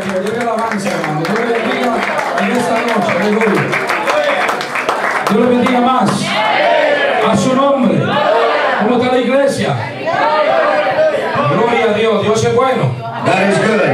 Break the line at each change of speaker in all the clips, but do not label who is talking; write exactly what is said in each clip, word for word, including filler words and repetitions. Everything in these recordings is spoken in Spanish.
Dios. Dios le alabanza, hermano. Dios le bendiga en esta noche. Aleluya. Dios le bendiga más. A su nombre. ¿Cómo está la iglesia? Gloria a Dios. Dios es bueno.
God is good.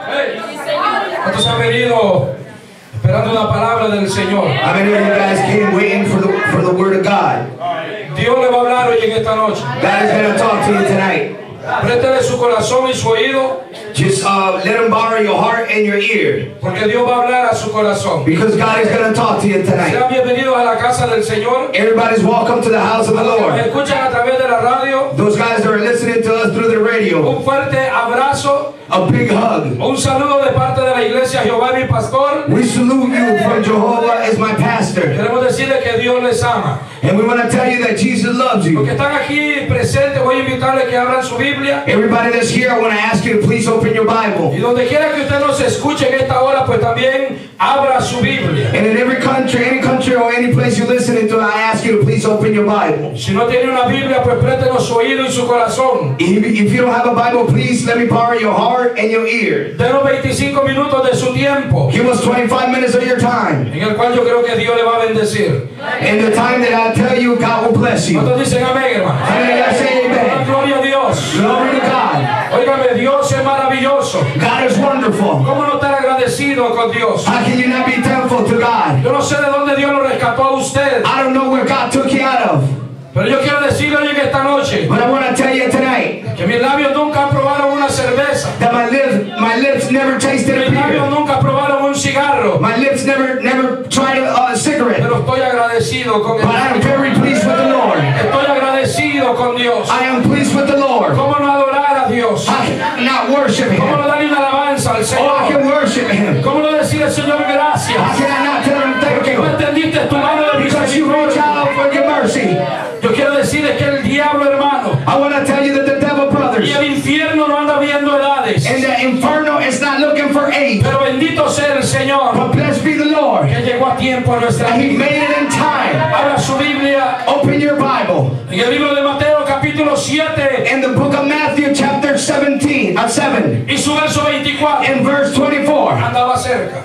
¿Cuántos han venido esperando una palabra del Señor?
How many of you guys came waiting for the for the word of God?
Dios le va a hablar hoy en esta noche.
God is going to talk to you tonight.
Préstele su corazón y su oído,
Just uh, let him borrow your heart and your ear,
porque Dios va a hablar a su corazón.
because God is going to talk to you tonight.
Sean bienvenidos a la casa del Señor.
Everybody's welcome to the house of the
Me
Lord.
escuchan a través de la radio.
Those guys that are listening to us through the radio,
Un fuerte abrazo,
a big hug.
un saludo de parte de la iglesia Jehová mi pastor.
We salute you from Jehovah as my pastor.
Queremos decirle que Dios les ama.
And we want to tell you that Jesus loves
Los
you.
que están aquí presentes, voy a invitarles que abran su Biblia.
Everybody that's here, I want to ask you to please open your Bible.
Y donde quiera que usted nos escuche en esta hora, pues también abra su Biblia.
And in every country, any country or any place you're listening to, I ask you to please open your Bible.
Si no tiene una Biblia, pues préstenos su oído y su corazón.
If if you don't have a Bible, please let me borrow your heart and your ear.
Denos veinticinco minutos de su tiempo,
Give us twenty-five minutes of your time.
en el cual yo creo que Dios le va a bendecir.
And the time that I tell you, God will bless you.
¿Cuántos dicen amén, hermano?
How many of you say amen?
Gloria a Dios.
Glory to God.
Óigame, Dios es maravilloso.
God is wonderful.
¿Cómo no estar agradecido con Dios?
How can you not be thankful to God?
Yo no sé de dónde Dios lo rescató a usted,
I don't know where God took you out of,
pero yo quiero decirle hoy en esta noche
but I want to tell you tonight
que mis labios nunca probaron una cerveza.
that my lips, my lips never tasted a
Mis labios
beer.
nunca probaron un cigarro.
My lips never, never tried a, a cigarette.
Pero estoy agradecido con
But I am
el
very pleased with the Lord.
Estoy agradecido con Dios.
I am pleased with the Lord.
¿Cómo no adorar a Dios?
I cannot worship
¿Cómo
Him.
no darle una alabanza al
Oh, I
Señor?
can worship Him.
¿Cómo no decirle, Señor,
How
gracias?
can I not tell Him thank
Porque tú
you?
extendiste tu mano de
Because you reach
misericordia.
out for your mercy.
Yo quiero decirles que el diablo, hermano,
I want to tell you that the devil, brothers,
y el infierno no anda viendo edades.
and the inferno is not looking for aid.
Pero bendito sea el Señor,
But blessed be the Lord.
que llegó a tiempo a nuestra
And He
vida.
made it in time.
Abra su Biblia
Open your Bible.
en el libro de Mateo, capítulo siete,
In the book of Matthew, chapter seventeen, uh, seven,
y su verso veinticuatro.
in verse twenty-four.
Andaba cerca.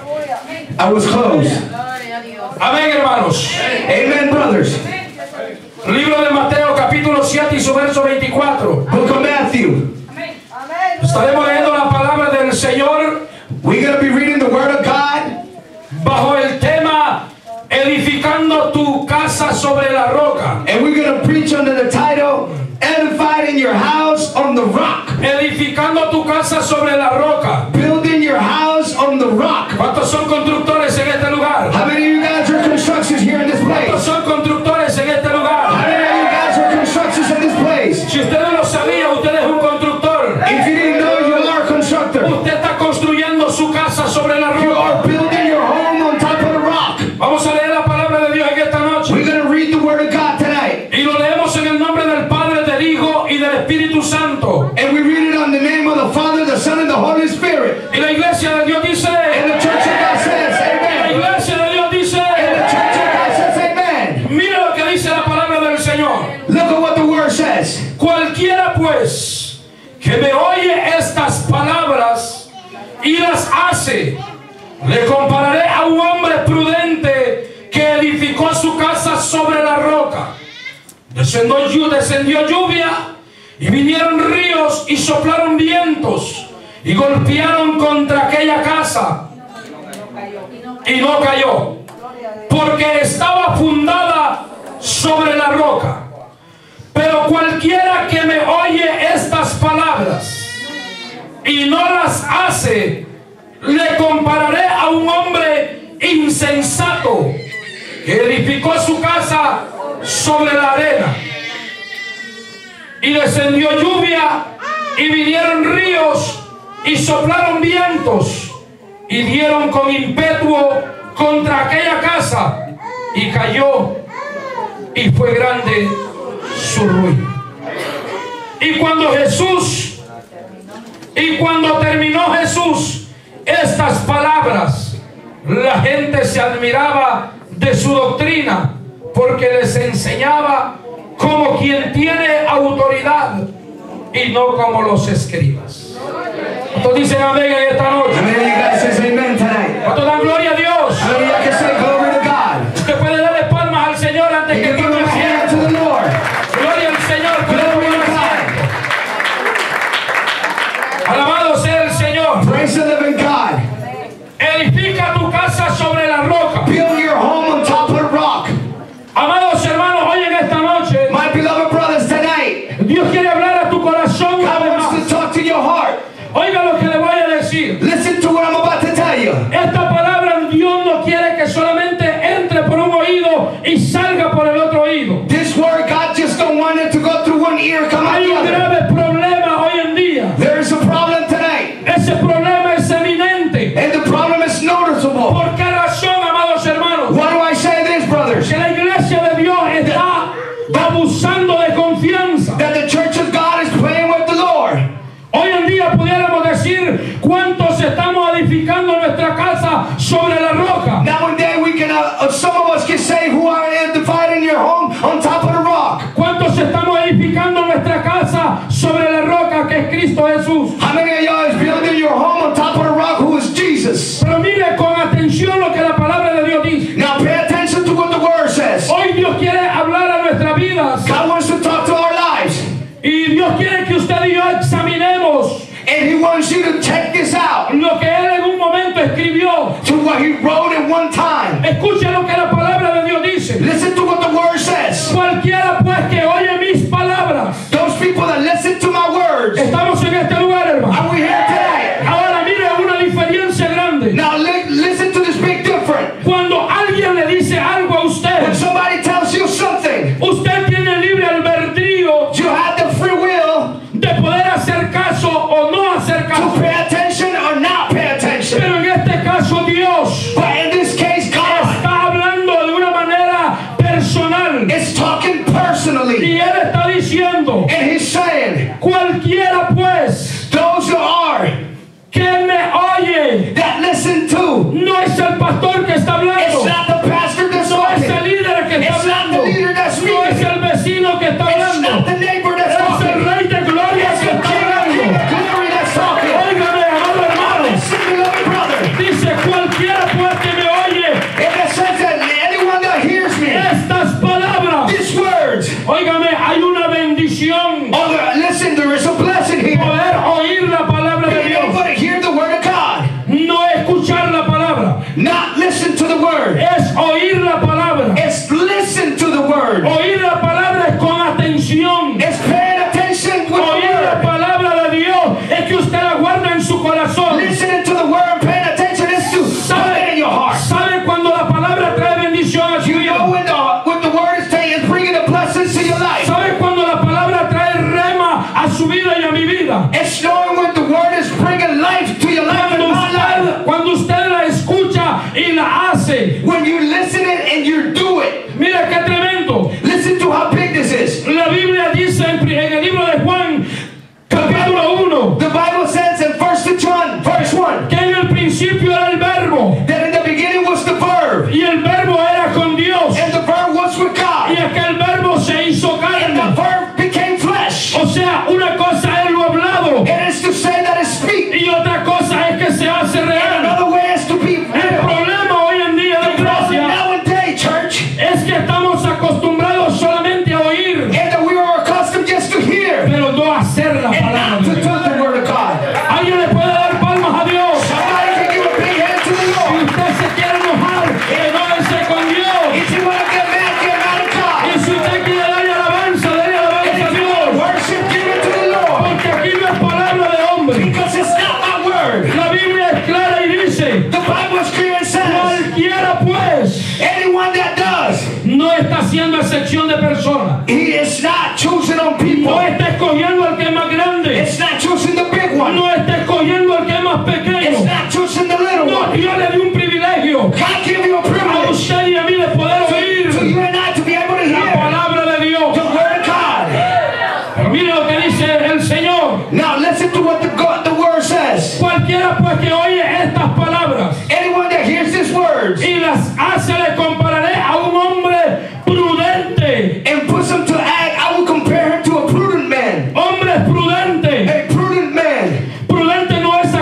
I was close.
Amén, hermanos.
Amen, brothers.
Libro de Mateo, capítulo siete y su verso veinticuatro.
Book of Matthew.
Estaremos leyendo la palabra del Señor
We're going to be reading the Word of God
bajo el tema Edificando tu casa sobre la roca.
and we're going to preach under the title Edified in Your House on the Rock.
Edificando tu casa sobre la roca.
Building your house on the rock.
¿Cuántos son constructores en este lugar?
How many of you guys are constructors here in this
¿Cuántos
place?
son constructores en este
How
lugar?
many of you guys are constructors in this place?
Si usted no lo sabía, usted es un constructor.
If you didn't know, you are a constructor.
Usted está construyendo su casa sobre la
You are
roca.
building your home on top of the rock.
Vamos a leer la palabra de Dios en esta noche.
We're going to read the Word of God tonight.
Y lo leemos en el nombre del Padre, del Hijo y del Espíritu Santo.
And we read it on the name of the Father, the Son, and the Holy Spirit.
Y la iglesia de Dios dice,
And the Church of God says,
la
Amen.
iglesia de Dios dice,
And the Church of God says, Amen.
mira lo que dice la palabra del Señor.
Look at what the Word says.
Cualquiera pues que me oye estas palabras y las hace, le compararé a un hombre prudente que edificó su casa sobre la roca. Descendió, llu- descendió lluvia y vinieron ríos y soplaron vientos y golpearon contra aquella casa y no cayó, porque estaba fundada sobre la roca. Pero cualquiera que me oye estas palabras y no las hace, le compararé a un hombre insensato que edificó su casa sobre la arena. Y descendió lluvia y vinieron ríos y soplaron vientos y dieron con impetuo contra aquella casa y cayó, y fue grande su ruina. Y cuando Jesús, y cuando terminó Jesús estas palabras, la gente se admiraba de su doctrina, porque les enseñaba como quien tiene autoridad y no como los escribas. ¿Cuántos dicen amén en esta noche?
How many of you guys says amen tonight?
¿Cuántos dan gloria a Dios?
How many of you can say glory to God?
Usted puede darle palmas al Señor antes
You
que
can give
tome
him a hand to
asiento.
the Lord.
Gloria al Señor. Puede
Glory
tomar
to God.
asiento. Alabado sea el Señor.
Praise the living God.
Edifica tu casa sobre la roca.
Build your home on top of the rock.
Amados hermanos, hoy en esta noche
My beloved brothers, tonight,
Dios quiere hablar a tu corazón una
God
vez
wants to
más.
talk to your heart.
Oiga lo que le voy a decir.
Listen to what I'm about to tell you.
Esta palabra Dios no quiere que solamente entre por un oído y salga por el otro oído.
This word, God just don't want it to go through one ear, come out
Hay
the
un
other.
grave problema hoy en día.
There is a problem tonight,
Ese problema es eminente.
and the problem is noticeable.
¿Por qué razón, amados hermanos?
Why do I say this, brothers?
Que la iglesia de Dios está abusando de confianza.
That the church of God is playing with the Lord.
Hoy en día pudiéramos decir cuántos estamos edificando nuestra casa sobre la roca.
Nowadays, we can, uh, uh, some of us can say who are dividing your home on top of the rock.
¿Cuántos estamos edificando nuestra casa sobre la roca que es Cristo Jesús?
How many of y'all is building your home on top of the rock who is Jesus?
Pero mire con atención lo que la palabra de Dios dice.
Now pay attention to what the word says.
Hoy Dios quiere hablar a nuestras vidas
God wants to talk to our lives.
y Dios quiere que usted y yo examinemos
And he wants you to check this out.
lo que Él en un momento escribió.
To what he wrote at one time.
Escuche lo que la palabra de Dios dice.
Listen to what the word says.
Cualquiera pues que oye mis palabras.
Those people that listen to my words.
Estamos en este lugar, hermano.
Are we here today?
Ahora mire una diferencia grande.
Now li listen to this big difference.
Cuando alguien le dice algo a
When
usted,
somebody tells you something,
usted tiene libre albedrío
you have the free will
de poder hacer caso o no hacer
to
caso.
pay attention or not pay attention.
Pero en este caso Dios
But in this case, God
está hablando de una manera personal.
is talking personally.
Y Él está diciendo,
And he's saying,
cualquiera pues
those who are,
que me oye,
that listen to,
no es el pastor que está
it's
hablando,
not the pastor that's
no es el
talking.
líder que está
It's not the
hablando,
leader that's
no es
speaking.
el vecino que está
It's
hablando,
not the neighbor that's
es el
talking.
Rey de Gloria
It's
que
the
está
King of
hablando.
King of Glory that's talking.
Óigame, amado hermano,
Listen, beloved brother.
dice cualquiera pues que me oye
And it says that anyone that hears me,
estas palabras.
these words,
Óigame, hay una bendición
oh, there- listen, there is a blessing here.
poder oír la palabra de
Being
Dios,
able to hear the word of God,
no escuchar la palabra,
not listen to the word.
es oír la palabra.
It's listen to the word.
Oír la palabra es con atención.
It's paying attention with the
Oír la
word.
palabra de Dios es que usted la guarda en su corazón.
Listening to the word and paying attention is to put it in your heart.
¿Sabe cuando la palabra trae bendición a su
You know
vida?
when the, what the word is saying is bringing the blessings to your life.
¿Sabe cuando la palabra trae rema a su vida y a mi vida?
It's knowing when the word is bringing life to your life and
Cuando
my life.
usted, cuando usted la escucha y la hace.
When you listen it and you do it.
Mira qué tremendo.
Listen to how big this is.
La Biblia dice en, pri- en el libro de Juan, capítulo uno,
The Bible says in First John, verse one,
que en el principio era el verbo,
that in the beginning was the verb,
y el verbo era con Dios,
and the verb was with
y
God,
aquel verbo se hizo
and the
carne.
verb became flesh.
O sea, una cosa es lo hablado,
It is to say that it speaks.
y otra cosa es que se hace real.
Another way is to be
El
real.
problema hoy en día de
The problem
gracia
nowadays, church,
es que estamos acostumbrados solamente a oír,
and that we are accustomed just to hear
pero no a hacer la
and
palabra
not
de
to
Dios.
do the word of God.
Alguien le puede dar palmas a Dios.
Somebody can give a big hand to the
Si
Lord.
usted se quiere enojar, enójese con Dios.
If you want to get mad, get mad at
Y
God.
si usted quiere darle alabanza, dale alabanza a
If you
Dios.
want to worship, give it to the Lord.
Porque aquí no es palabra de hombre.
Because it's not my word.
La Biblia es clara y dice,
The Bible is clear and says,
cualquiera pues
anyone that does,
no está haciendo excepción de personas.
he is not choosing on people.
No está escogiendo al que es más grande.
It's not choosing the big one.
No está escogiendo al que es más
It's
pequeño.
not choosing the little
No,
one.
Dios le dio un privilegio
God give you a
a
privilege
usted y a mí de poder
to
oír
you and I to be able to
la
hear
palabra de Dios.
the word of God.
Pero mire lo que dice el Señor.
Now listen to what the God, the word says.
Cualquiera pues que oye estas palabras
Anyone that hears these words
y las hace, le compararé a un hombre prudente.
and puts them to act, I will compare him to a prudent man.
Hombre prudente.
A prudent man.
Prudente no es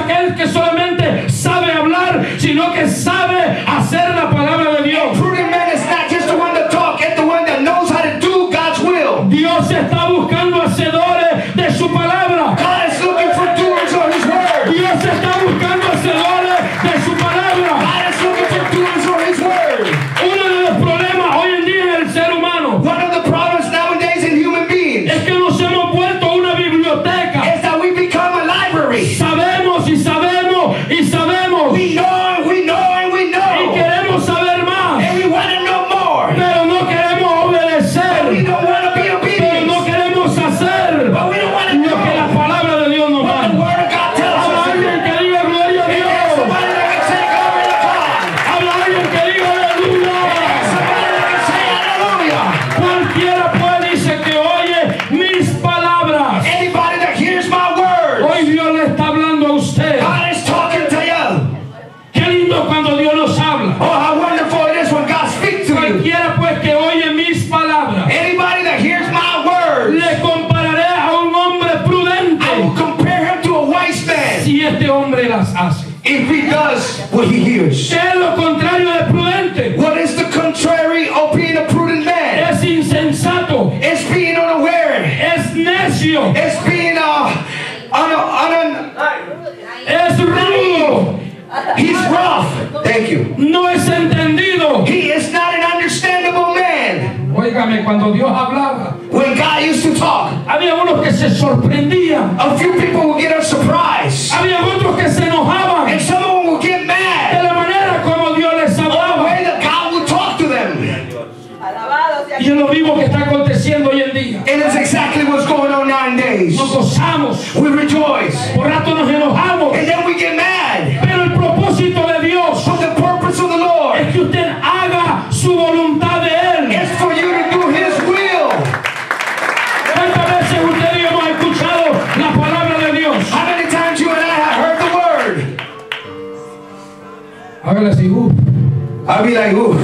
what he hears.
¿Qué es lo contrario de prudente?
What is the contrary of being a prudent man?
Es insensato,
It's being unaware.
es necio,
It's being uh, un, un,
es rudo,
he's rough. Thank you.
no es entendido.
He is not an understandable man.
Óigame, cuando Dios hablaba,
When God used to talk,
había unos que se sorprendían,
a few people would get a surprise.
había otros que se enojaban
And some of them would get
de
mad.
la manera como Dios les
The
hablaba.
way that God would talk to them.
Y es lo mismo que está aconteciendo hoy en día.
And it's exactly what's going on nowadays.
Nos gozamos,
We rejoice.
por rato nos enojamos,
And then we get mad.
pero el propósito de Dios
But the purpose of the Lord
es que usted haga su voluntad de Él.
is for you to do His will.
¿Cuántas veces usted y yo hemos escuchado la palabra de Dios?
How many times you and I have heard the word?
Hágale así, uh.
I'll be like, ooh.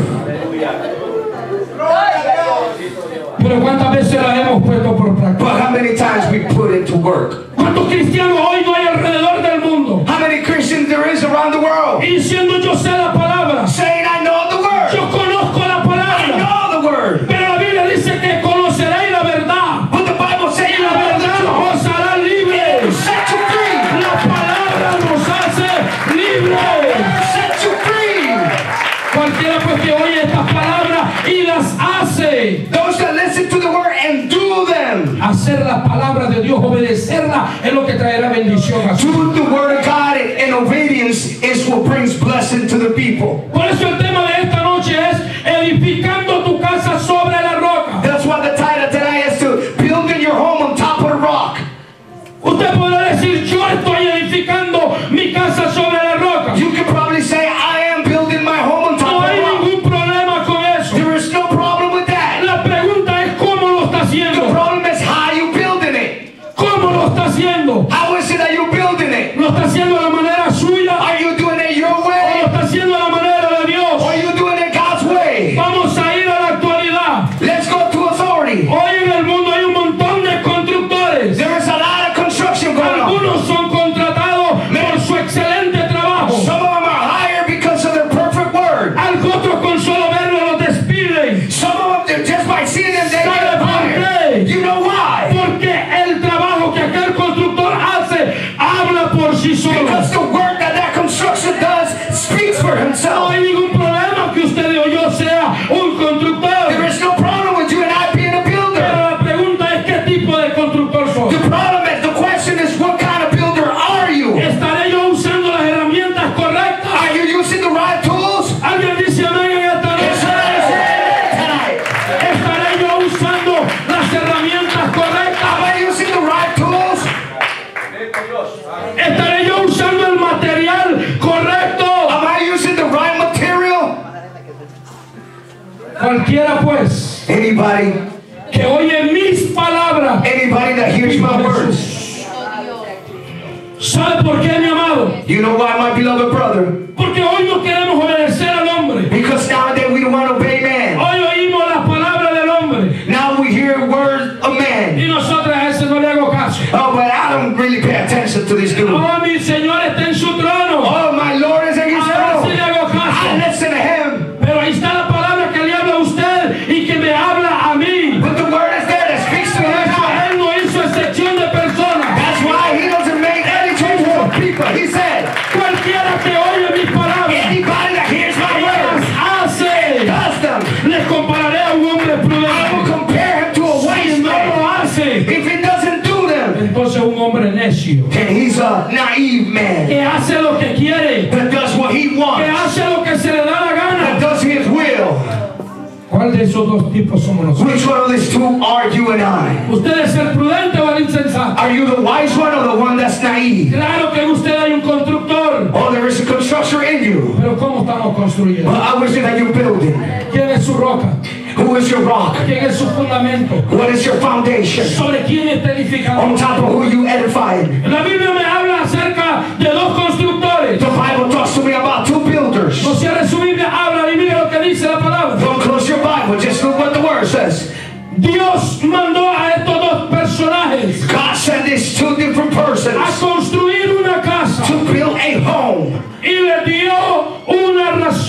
Pero ¿cuántas veces la hemos puesto por
But
práctica?
how many times we put it to work?
¿Cuántos cristianos hoy no hay alrededor del mundo?
How many Christians there is around the world
Y diciendo yo sé la palabra,
saying, I know the word.
yo conozco la
I
palabra,
know the word.
pero la Biblia dice que conoceréis la verdad
But the Bible says,
y la verdad os hará libres.
set you free.
La palabra nos hace libres.
Set you free.
Cualquiera pues que oye estas palabras y las hace.
Those that listen to the word and do them.
Hacer la palabra de Dios, obedecerla, es lo que traerá bendición a su.
Do the word of God and obedience is what brings blessing to the people.
Por eso el tema de esta noche es edificando tu casa sobre la roca.
That's why the title today is to building your home on top of the rock.
Usted podrá decir, yo estoy edificando mi casa sobre la roca.
You can probably say, I am building my home on
No
top of
hay
the rock.
ningún problema con eso.
There is no problem with that.
La pregunta es cómo lo está
The
haciendo.
problem is how you building it.
¿Cómo lo está haciendo?
How is it that you building it?
¿Lo está haciendo a la manera suya
Are you doing it your
o lo
way?
está haciendo a la manera de Dios?
Or are you doing it God's way?
Vamos a ir a la actualidad.
Let's go to authority.
Hoy en el mundo hay un montón de constructores.
There is a lot of construction going on.
Algunos son contratados por su excelente trabajo.
Some of them are hired because of their perfect word.
Algo otros con solo verlo los despiden.
Some of them, they're just by seeing them, they
¿Sabe
get
por
hired.
qué?
You know why?
Porque el trabajo que aquel constructor hace habla por sí solo.
Because the work that that construction does speaks for
No
himself.
hay ningún problema que usted o yo sea un
There
constructor.
is no problem with you and I being a
Pero
builder.
la pregunta es qué tipo de constructor soy.
The problem is, the question is, what kind of builder are you?
¿Estaré yo usando las herramientas correctas?
Are you using the right tools?
¿Alguien dice amén en esta
Yes,
noche?
tonight.
¿Estaré yo usando las herramientas correctas?
Am I using the right tools?
¿Estaré yo usando el material correcto?
Am I using the right material?
Cualquiera pues
Anybody,
que oye mis palabras,
anybody that hears my words.
¿sabe por qué, mi amado?
You know why, my beloved brother?
Porque hoy no queremos obedecer al hombre.
Because nowadays we don't want to obey man.
Hoy oímos las palabras del hombre
Now we hear words of man.
y nosotros a ese no le hago caso.
Oh, but I don't really pay attention to this dude.
Oh, mi Señor está en su trono.
Oh, my Lord is in his
Ahora sí le
throne.
hago
I
caso.
listen to him.
Pero ahí está la palabra que le habla a usted y que me habla a mí.
But the word is there that speaks to
Por
him.
eso él no hizo excepción de personas.
That's why he doesn't make any change for people. He said,
Cualquiera que oye mis palabras
anybody that hears my
y las
words
hace,
does them.
les compararé a un hombre
I will
prudente.
compare him to a wise
Si no lo
man.
hace,
If he doesn't do them,
entonces un hombre necio
then he's a naive man
que hace lo que quiere,
that does what he
que
wants,
hace lo que se le da la
that
gana.
does his will.
¿Cuál de esos dos tipos somos nosotros?
Which one of these two are you and I?
¿Usted es el prudente o el insensato?
Are you the wise one or the one that's naive?
Claro que en usted hay un constructor,
Oh, there is a constructor in you.
pero ¿cómo estamos construyendo?
But I wish that you're building.
¿Quién es su roca?
Who is your rock?
¿Quién es su fundamento?
What is your foundation?
¿Sobre quién está edificando?
On top of who you edifying?
La Biblia me habla acerca de dos constructores.
The Bible talks to me about two builders.
No cierre su Biblia, habla y mire lo que dice la palabra.
Don't close your Bible, just look what the word says.
Dios mandó a estos dos personajes
God sent these two different
a
persons
construir una casa
to build a home.
y le dio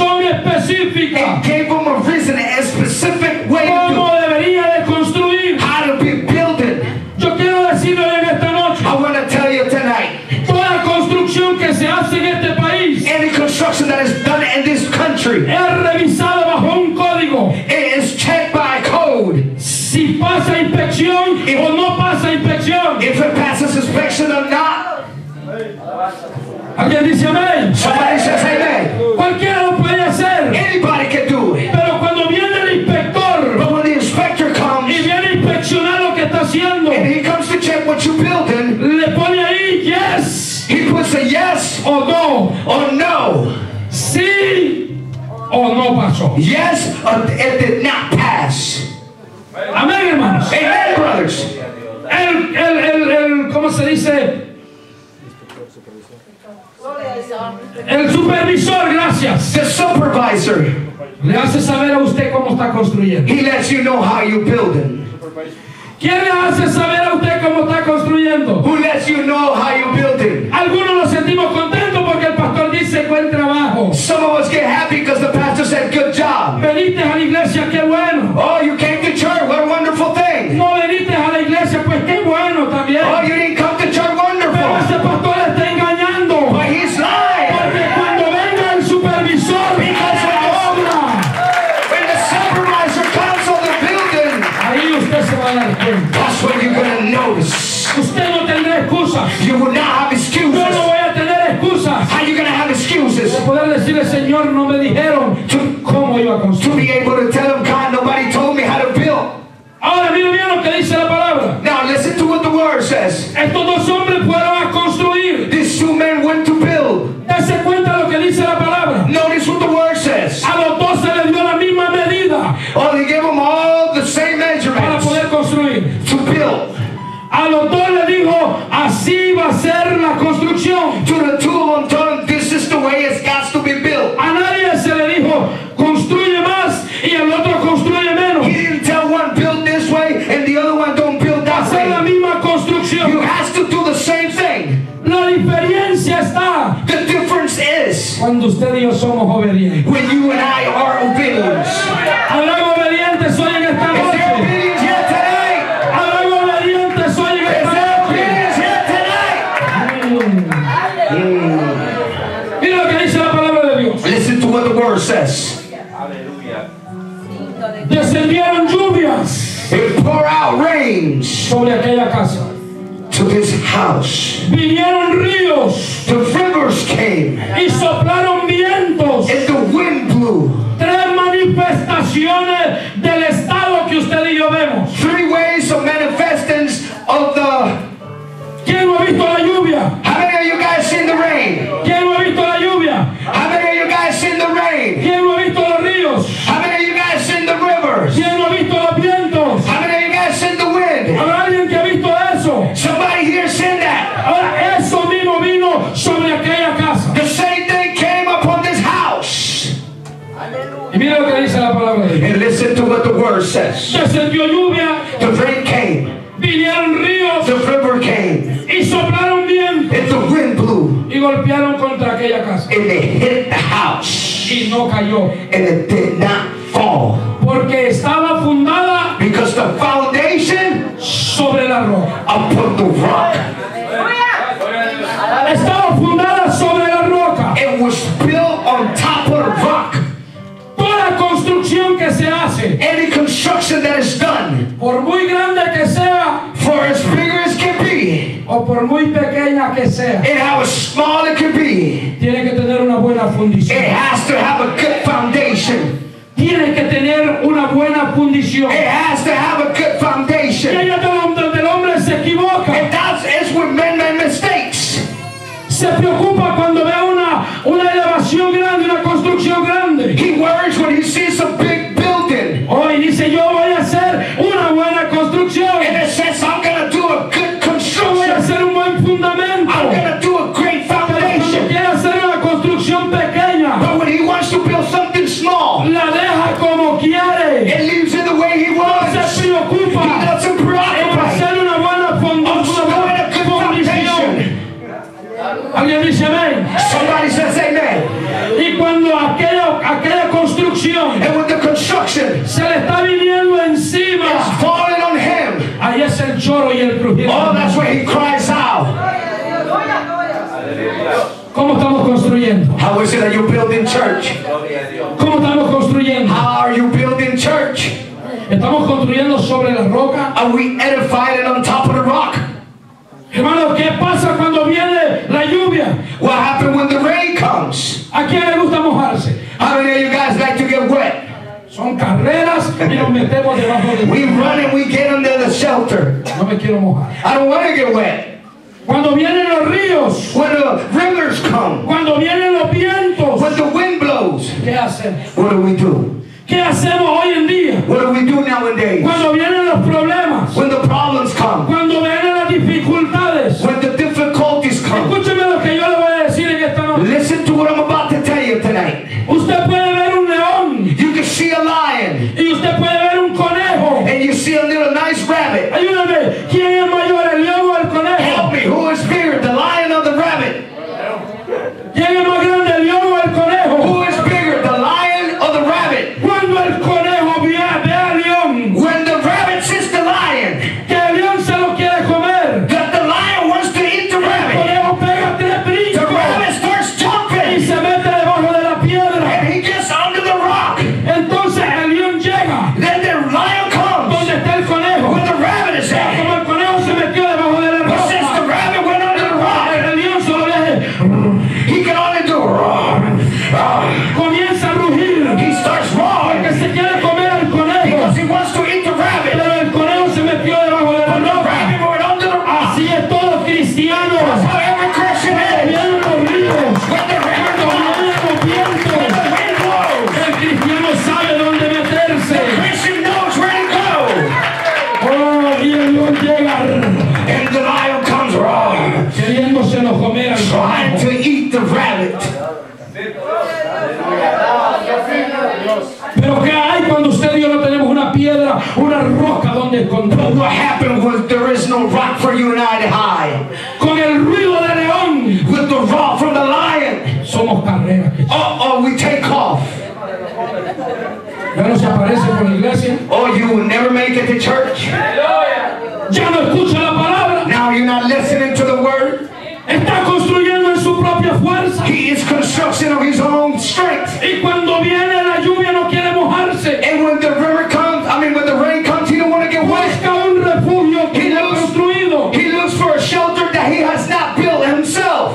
razón específica
and gave them a reason, a specific way to do
cómo debería de construir.
how to be building.
Yo quiero decirle en esta noche,
I want to tell you tonight,
toda construcción que se hace en este país
any construction that is done in this country,
es revisada bajo un código.
it is checked by code.
Si pasa inspección
If-
o no pasa inspección.
If it passes inspection or not,
¿Alguien dice amén?
somebody says amen.
Cualquiera lo puede hacer.
Anybody can do it.
Pero cuando viene el inspector
But when the inspector comes
y viene a inspeccionar lo que está haciendo,
and he comes to check what you're building,
le pone ahí yes
he puts a yes
o no,
or no.
sí o no pasó.
Yes, or it did not pass.
Amén, hermanos.
Amen, brothers.
El, el, el, el, ¿cómo se dice? El supervisor, gracias,
The supervisor,
le hace saber a usted cómo está construyendo.
he lets you know how you're building.
¿Quién le hace saber a usted cómo está construyendo?
Who lets you know how you're building?
Algunos nos sentimos contentos porque el pastor dice buen trabajo.
Some of us get happy because the pastor said, good job.
Veniste a la iglesia, qué bueno.
Oh, you came to church, what a wonderful thing.
No veniste a la iglesia, pues qué bueno también.
Oh, you didn't come to church,
Pero
wonderful.
ese pastor está engañando.
But he's lying.
Porque cuando venga el supervisor a la obra,
When the supervisor comes on the building,
ahí usted se va a dar cuenta.
that's when you're going to notice.
Usted no tendrá excusas.
You will not have
Yo
excuses.
no voy a tener excusas.
How are you going to have excuses?
Poder decirle, Señor, no me dijeron cómo iba a
To
construir.
be able to tell him, God, nobody told me how to build.
Ahora, mire bien lo que dice la palabra.
Now listen to what the word says.
Estos dos hombres fueron a construir.
These two men went to build.
Dese cuenta lo que dice la palabra.
Notice what the word says.
A los dos se les dio la misma medida
Oh, they gave them all the same
para
measurements
poder construir.
to build.
A los dos le dijo, así va a ser la construcción.
To the two of them told them, this is the way it's got to be built.
A nadie se le dijo, construye más y el otro construye menos.
He didn't tell one build this way and the other one don't build that
Hacer la
way.
misma
You
construcción.
have to do the same thing.
La diferencia está
The difference is
cuando usted y yo somos obedientes.
when you and I are obedient.
Habrá obedientes hoy en esta
Is there
noche.
obedience here tonight?
Habrá obedientes hoy en
Is
esta
there
noche.
obedience here tonight?
Mira lo que dice la palabra de Dios.
Listen to what the word says.
Descendieron lluvias
It pour out rains
sobre aquella casa.
to this house.
Vinieron ríos
The rivers came
y soplaron vientos.
and the wind blew.
Tres manifestaciones del estado que usted y yo vemos.
Three ways of manifestings of the.
¿Quién no ha visto la lluvia?
How many of you guys seen the rain?
¿Quién no ha visto la lluvia?
How many of you guys seen the rain?
¿Quién no ha visto los ríos?
How many of you guys seen the rivers?
¿Quién no ha visto los vientos?
How many of you guys seen the wind?
¿Habrá alguien que ha visto eso?
Somebody here seen that.
Ahora, eso mismo vino sobre aquella casa.
The same thing came upon this house.
Y mira lo que dice la palabra de Dios.
And listen to what the word says.
Descendió lluvia,
The rain came,
vinieron ríos
the river came,
y soplaron vientos
and the wind blew,
y golpearon contra aquella casa.
and it hit the house,
Y no cayó.
and it did not fall.
Porque estaba fundada
Because the foundation
sobre la roca.
upon the rock.
Estaba fundada sobre la roca.
It was built on top of the rock.
Toda construcción que se hace,
Any construction that is done,
por muy grande que sea
for as big as can be,
o por muy pequeña que sea,
and how small it can be,
tiene que tener una buena
it
fundición.
has to have a good foundation.
Tiene que tener una buena fundición.
It has to have a good
Y
foundation.
ahí es donde el hombre se equivoca.
And that's is when men make mistakes.
Se preocupa cuando ve una, una elevación grande, una construcción grande.
He worries when he sees a big building.
Hoy dice, yo voy a hacer una buena construcción.
And it says, I'm going to do a good
Yo voy a
construction.
hacer un buen fundamento.
I'm going to do a great
Pero cuando
foundation.
quiere hacer una construcción pequeña,
But when he wants to build something small,
la deja como quiere.
it leaves it the way he
No
wants.
se preocupa se le está viniendo encima.
It's falling on him.
Ahí es el lloro y el crujir.
Oh, that's where he cries out.
¿Cómo estamos construyendo?
How is it that you building church?
¿Cómo estamos construyendo?
How are you building church?
¿Estamos construyendo sobre la roca?
Are we edifying on top of the rock?
Hermano, ¿qué pasa cuando viene la lluvia?
What happened when the rain comes?
¿A quién le gusta mojarse?
How many of you guys like to get wet?
Son carreras y nos metemos debajo de...
We run and we get under the shelter.
No me quiero mojar.
I don't want to get wet.
Cuando vienen los ríos,
When the rivers come,
cuando vienen los vientos,
when the wind blows,
¿qué hacemos?
what do we do?
¿Qué hacemos hoy en día?
What do we do nowadays?
Cuando vienen los problemas,
When the problems come,
cuando vienen las dificultades.
when the difficulties come.
Escúcheme lo que yo le voy a decir en esta noche.
Listen to what I'm about to tell you tonight.
Usted puede ver un león
You can see a lion
y usted puede ver un conejo.
and you see a little nice rabbit.
Ayúdame, ¿quién es mayor, el león o el conejo?
Help me, who is bigger, the lion or the rabbit?
¿Quién es más grande, el león o el conejo?
Who is bigger, the lion or the rabbit?
Cuando el conejo ve, ve al león,
When the rabbit sees the lion,
que el león se lo quiere comer,
that the lion wants to eat the
el
rabbit.
conejo pega tres
The
brincos
rabbit starts
y
jumping
se mete debajo de la piedra.
and he gets under the rock.
Entonces el león llega
Then the lion comes
donde está el conejo.
where the rabbit is at.
Como el conejo se metió debajo de la
But since the
roca,
rabbit went under the rock,
el león solo deje,
he can only do roar, roar.
comienza a rugir,
He starts
que
roaring
se quiere comer al conejo,
because he wants to eat the rabbit.
pero el conejo se metió debajo de la
But the
roca.
rabbit went under the rock.
Así es todo cristiano.
That's how every Christian
Cuando
is.
vienen los ríos,
When the river
cuando
goes,
vienen los vientos,
when the wind blows,
el cristiano sabe dónde meterse.
the Christian knows where to go.
Oh, y el león llega
And the lion comes roaring,
queriéndoselo comer al
trying
conejo.
to eat the rabbit.
Pero ¿qué hay cuando usted y yo no tenemos una piedra, una roca donde
But
esconder?
what happened was there is no rock for you and I to hide.
Con el ruido de león,
With the roar from the lion,
somos carreras.
oh, oh, we take off.
Ya no se aparece por la iglesia,
Oh, you will never make it to church.
ya no escucha la palabra,
Now you're not listening to the word.
está construyendo en su propia fuerza.
He is construction of his own strength.
Y cuando viene la lluvia no quiere mojarse.
And when the river comes, I mean, when the rain comes, he don't want to get wet.
Busca un refugio que
He
no ha
looks,
construido.
he looks for a shelter that he has not built himself.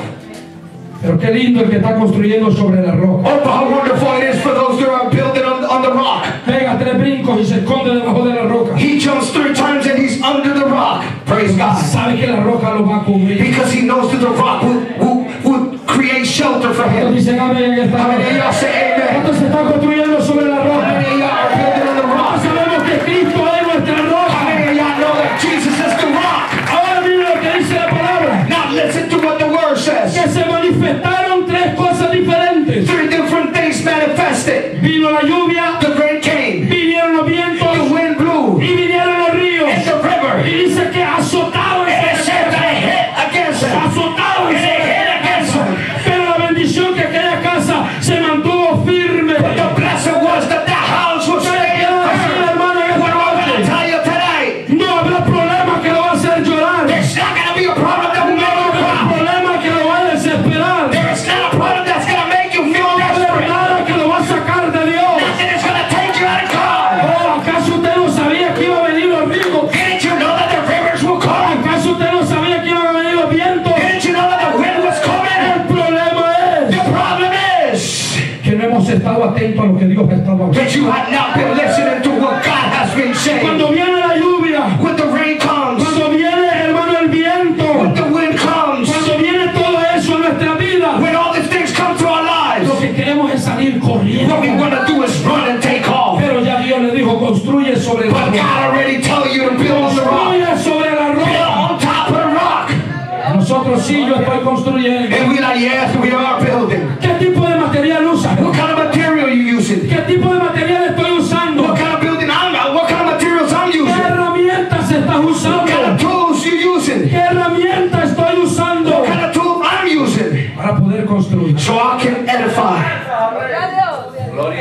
Pero qué lindo el que está construyendo sobre la roca.
Oh, but how wonderful it is for those that are building on, on the rock.
Pega tres brincos y se esconde debajo de la roca.
He jumps three times and he's under the rock. Praise God.
Sabe que la roca lo va a cubrir.
Because he knows that the rock will, will, will create shelter for him.
Dicen amén en esta
How many of
noche.
y'all say amen?
¿Cuántos se están construyendo sobre la
How
roca?
many of y'all are building on the rock?
Sabemos que Cristo es nuestra
How
roca.
many of y'all know that Jesus is the rock?
Ahora mire lo que dice la palabra.
Now listen to what the word says.
Que se manifestaron tres cosas diferentes.
Three different things manifested.
Vino la lluvia,
The rain came,
vinieron los
the
vientos
wind blew,
y vinieron los ríos.
and the river.
Y dice que azotaron
And it
esa
said that it hit against him.
azotaron
And it hit against him.
Pero la bendición que aquella casa se mantuvo firme.
But the blessing was that the house was staying firm. What am I going to tell you tonight?
No habrá problema que lo va a hacer llorar.
There's not going to be a problem that will
No
make you
habrá
cry.
problema que lo va a desesperar.
There's not a problem that's going to make you feel
No habrá
desperate.
nada que lo va a sacar de Dios.
Nothing is going to take you out of God.
Oh, ¿acaso usted no sabía que iba a venir los ríos?
Didn't you know that the rivers will come?
¿Acaso usted no sabía que iban a venir los vientos?
Didn't you know that the wind was coming?
El problema
The
es
problem is
que no hemos estado atentos a lo que Dios ha estado hablando.
that you have not been listening to what God has been saying.
Cuando viene la lluvia,
When the rain comes,
cuando viene, hermano, el viento,
when the wind comes,
cuando viene todo eso en nuestra vida,
when all these things come to our lives,
lo que queremos es salir corriendo.
what we want to do is run and take off.
Pero ya Dios le dijo, construye sobre la
But
roca.
God already told you to build on the rock.
Construye sobre la
Build
roca.
on top of the rock.
Nosotros sí, yo estoy construyendo.
And we like, yes, we are building.
¿Qué tipo de material usa?
What kind of material you using?
¿Qué tipo de material estoy usando?
What kind of building I'm What kind of materials I'm
¿Qué
using?
herramientas estás
What kind of
usando?
tools you using?
¿Qué herramienta estoy usando
What kind of tools I'm using?
para poder construir?
So I can edify.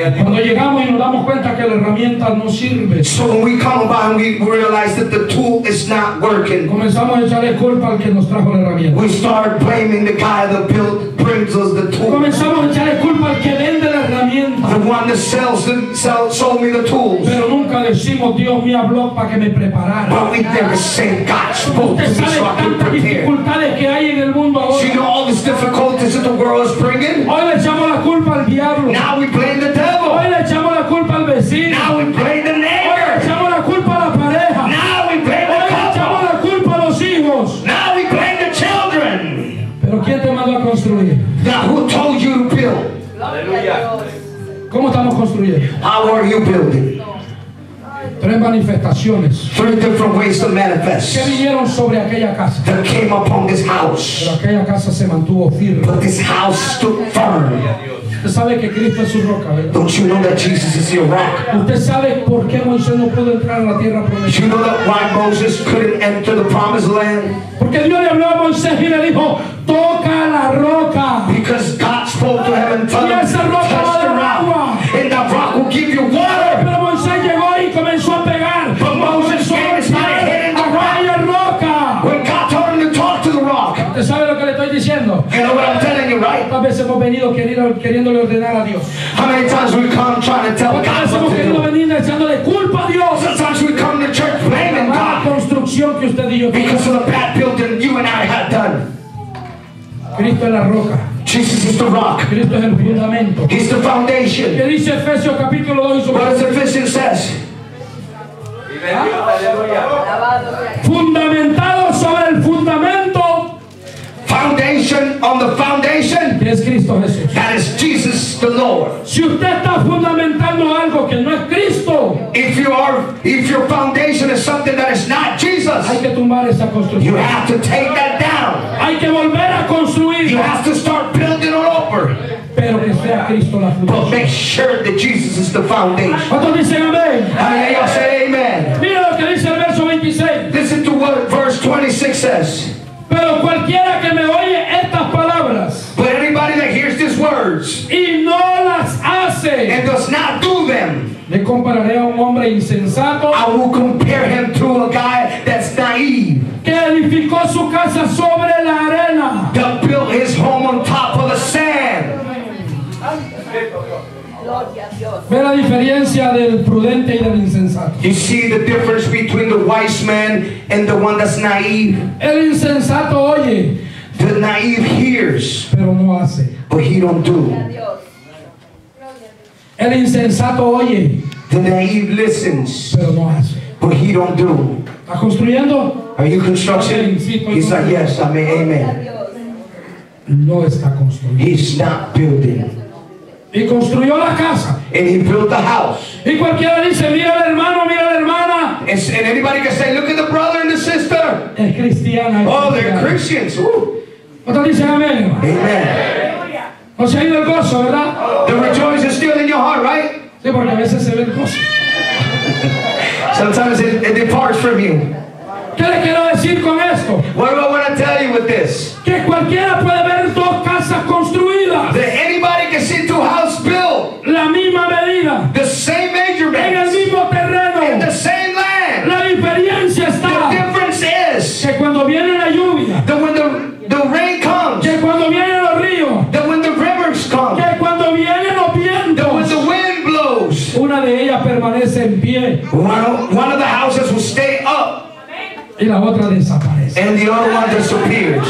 Cuando llegamos y nos damos cuenta que la herramienta no sirve,
So when we come by and we realize that the tool is not working,
comenzamos a echarle culpa al que nos trajo la herramienta.
we start blaming the guy that built, brings us the tool.
Comenzamos a echarle culpa al que vende la herramienta.
The one that sells the, sell, sold me the tools.
Pero nunca decimos, Dios me habló para que me preparara.
But we never say God spoke to
Usted
me
sabe
so I can
tantas
prepare.
dificultades que hay en el mundo
So you
ahora.
know all these difficulties that the world is bringing?
Hoy le echamos la culpa al diablo.
Now we blame the devil.
Hoy le echamos la culpa al vecino.
Now we blame the
Hoy le
neighbor.
echamos la culpa a la pareja.
Now we blame
Hoy
the
le echamos
couple.
la culpa a los hijos.
Now we blame the children.
Pero ¿quién te mandó a construir?
Now who told you to build?
¿Cómo estamos construyendo?
How are you building?
Tres manifestaciones
Three different ways to
que
manifest
vinieron sobre aquella casa.
that came upon this house.
Pero aquella casa se mantuvo firme.
But this house stood firm.
Usted sabe que Cristo es su roca, ¿verdad?
Don't you know that Jesus is your rock?
Usted sabe por qué Moisés no pudo entrar a la tierra
Do you
prometida.
know that why Moses couldn't enter the promised land?
Porque Dios le habló a Moisés y le dijo, toca la roca.
Because God spoke to him and told
Y
him,
esa roca va
touch
a
the
dar
rock,
agua.
and that rock will give you water.
Pero Moisés llegó y comenzó a pegar.
But Moses
Comenzó a
came and started hitting the
golpear aquella roca.
When God told him to talk to the rock.
¿Usted sabe lo que le estoy diciendo?
You know what I'm telling you, right?
¿Cuántas veces hemos venido queriendo, queriéndole ordenar a Dios?
How many times we come trying to tell
¿Cuántas
God
veces
what
hemos
to
querido
do?
venir echándole culpa a Dios?
Sometimes we come to church
La
blaming
mala
God
construcción que usted y yo tenemos.
because of the bad building you and I had done.
Cristo es la roca.
Jesus is the rock.
Cristo es el fundamento.
He's the foundation.
¿Qué dice Efesios capítulo dos?
What does Ephesians says?
Fundamentado sobre el fundamento
Foundation on the foundation.
que es Cristo Jesús.
That is Jesus the Lord.
Si usted está fundamentando algo que no es Cristo,
If you are, if your foundation is something that is not Jesus,
hay que tumbar esa
you
construcción.
have to take that down.
Hay que volver a construir,
You have to start building it over.
pero que sea Cristo la
But
fundación.
make sure that Jesus is the foundation.
¿Cuántos dicen amén?
How many of y'all say amen?
Mira lo que dice el verso veintiséis.
Listen to what verse twenty-six says.
Pero cualquiera que me oye estas palabras
But anybody that hears these words
y no las hace,
and does not do them,
le compararé a un hombre insensato
I will compare him to a guy that's naive,
que edificó su casa sobre la arena.
that built his home on top of the sand.
Ve la diferencia del prudente y del insensato.
You see the difference between the wise man and the one that's naive?
El insensato oye,
The naive hears,
pero no hace.
but he don't do.
El insensato oye,
The naive listens,
pero no hace.
but he don't do.
¿Está construyendo?
Are you construction? He's like, yes, I mean, amen.
No está construyendo.
He's not building.
Y construyó la casa.
And he built the house.
Y cualquiera dice, mira el hermano, mira la hermana.
And, and anybody can say, look at the brother and the sister.
Es cristiana. es
Oh, they're
cristiana.
Christians. Woo.
¿Cuántos dicen amén?
Amen.
No se ha ido el gozo, ¿verdad?
The rejoice is still in your heart, right?
Sí, porque a veces se ve el gozo.
Sometimes it, it departs from you.
¿Qué le quiero decir con esto?
What do I want to tell you with this?
Que cualquiera puede ver dos casas construidas.
That anybody can see two houses built,
La misma medida.
the same
En el
measurements,
mismo terreno.
in the same land.
La diferencia
The
está
difference is
que cuando viene la lluvia,
that when the, the rain comes,
que cuando vienen los ríos,
that when the rivers come,
que cuando vienen los
that when
vientos,
the wind blows,
una de ellas permanece en pie
one of, one of the houses will stay up
y la otra desaparece.
and the other one disappears.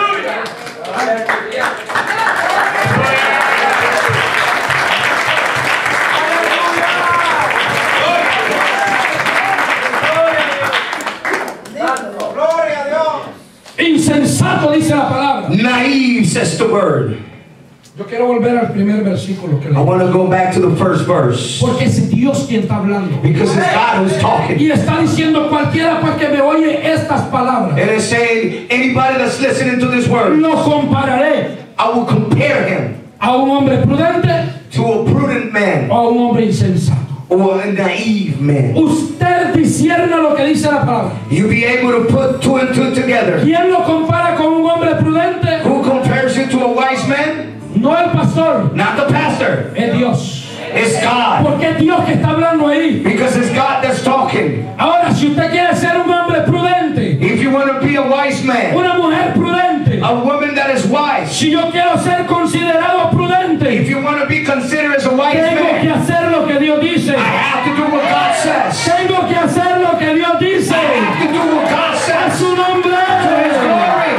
Insensato dice la palabra.
Naive says the word.
Yo quiero volver al primer versículo que
I
leí.
want to go back to the first verse
Porque es Dios quien está hablando.
because it's God who's talking.
Y está diciendo cualquiera pues que me oye estas palabras.
And it's saying, anybody that's listening to this word,
Lo compararé
I will compare him
a un hombre prudente
to a prudent man
o a un hombre insensato.
or a naive man.
Usted discierna lo que dice la palabra.
You be able to put two and two together.
¿Quién lo compara con un hombre prudente?
Who compares you to a wise man?
No el pastor,
Not the pastor.
es Dios.
It's God.
Porque es Dios que está hablando ahí.
Because it's God that's talking.
Ahora, si usted quiere ser un hombre prudente,
If you want to be a wise man,
una mujer prudente,
a woman that is wise,
si yo quiero ser considerado prudente,
if you want to be considered as a wise
tengo que
man,
hacer lo que Dios dice.
I have to do what God says.
Tengo que hacer lo que Dios dice.
I have to do what God
A
says.
su nombre.
To His glory.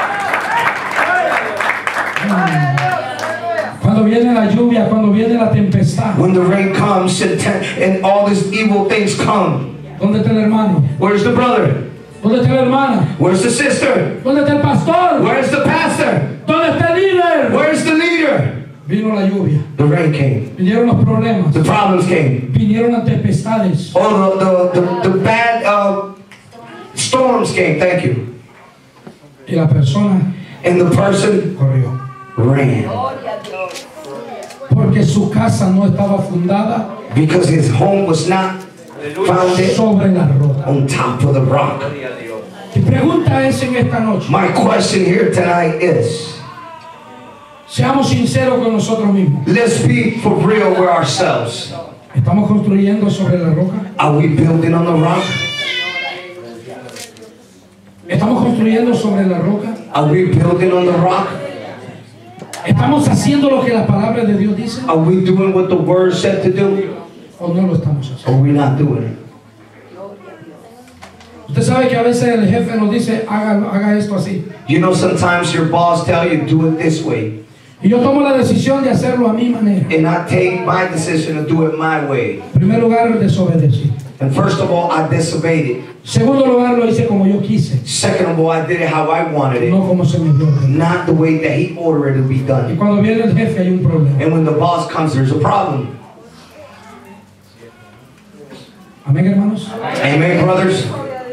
Cuando viene la lluvia, cuando viene la tempestad,
When the rain comes and, te- and all these evil things come,
¿dónde está el hermano?
where's the brother?
¿Dónde está la hermana?
Where's the sister?
¿Dónde está el pastor?
Where's the pastor?
¿Dónde está el líder?
Where's the leader?
Vino la lluvia,
The rain came.
vinieron los problemas,
The problems came.
vinieron las tempestades.
Oh, the, the, the, the bad uh, storms came. Thank you.
Y la persona
And the person
corrió.
ran
Porque su casa no estaba fundada
because his home was not founded
sobre la roca.
on top of the rock.
Mi pregunta es en esta noche,
My question here tonight is,
seamos sinceros con nosotros mismos.
let's be for real with ourselves.
¿Estamos construyendo sobre la roca?
Are we building on the rock?
¿Estamos construyendo sobre la roca?
Are we building on the rock?
¿Estamos haciendo lo que la palabra de Dios dice?
Are we doing what the word said to do?
¿O no lo estamos haciendo?
Or are we not doing it?
Usted sabe que a veces el jefe nos dice, haga, haga esto así.
You know, sometimes your boss tell you do it this way,
Y yo tomo la decisión de hacerlo a mi manera.
and I take my decision to do it my way.
En primer lugar, desobedecí.
And first of all, I disobeyed it.
Segundo lugar, lo hice como yo quise,
Second of all, I did it how I wanted it,
no como se me dio.
not the way that he ordered it to be
Y
done.
cuando viene el jefe hay un problema.
And when the boss comes, there's a problem.
Amén, hermanos.
Amen, brothers.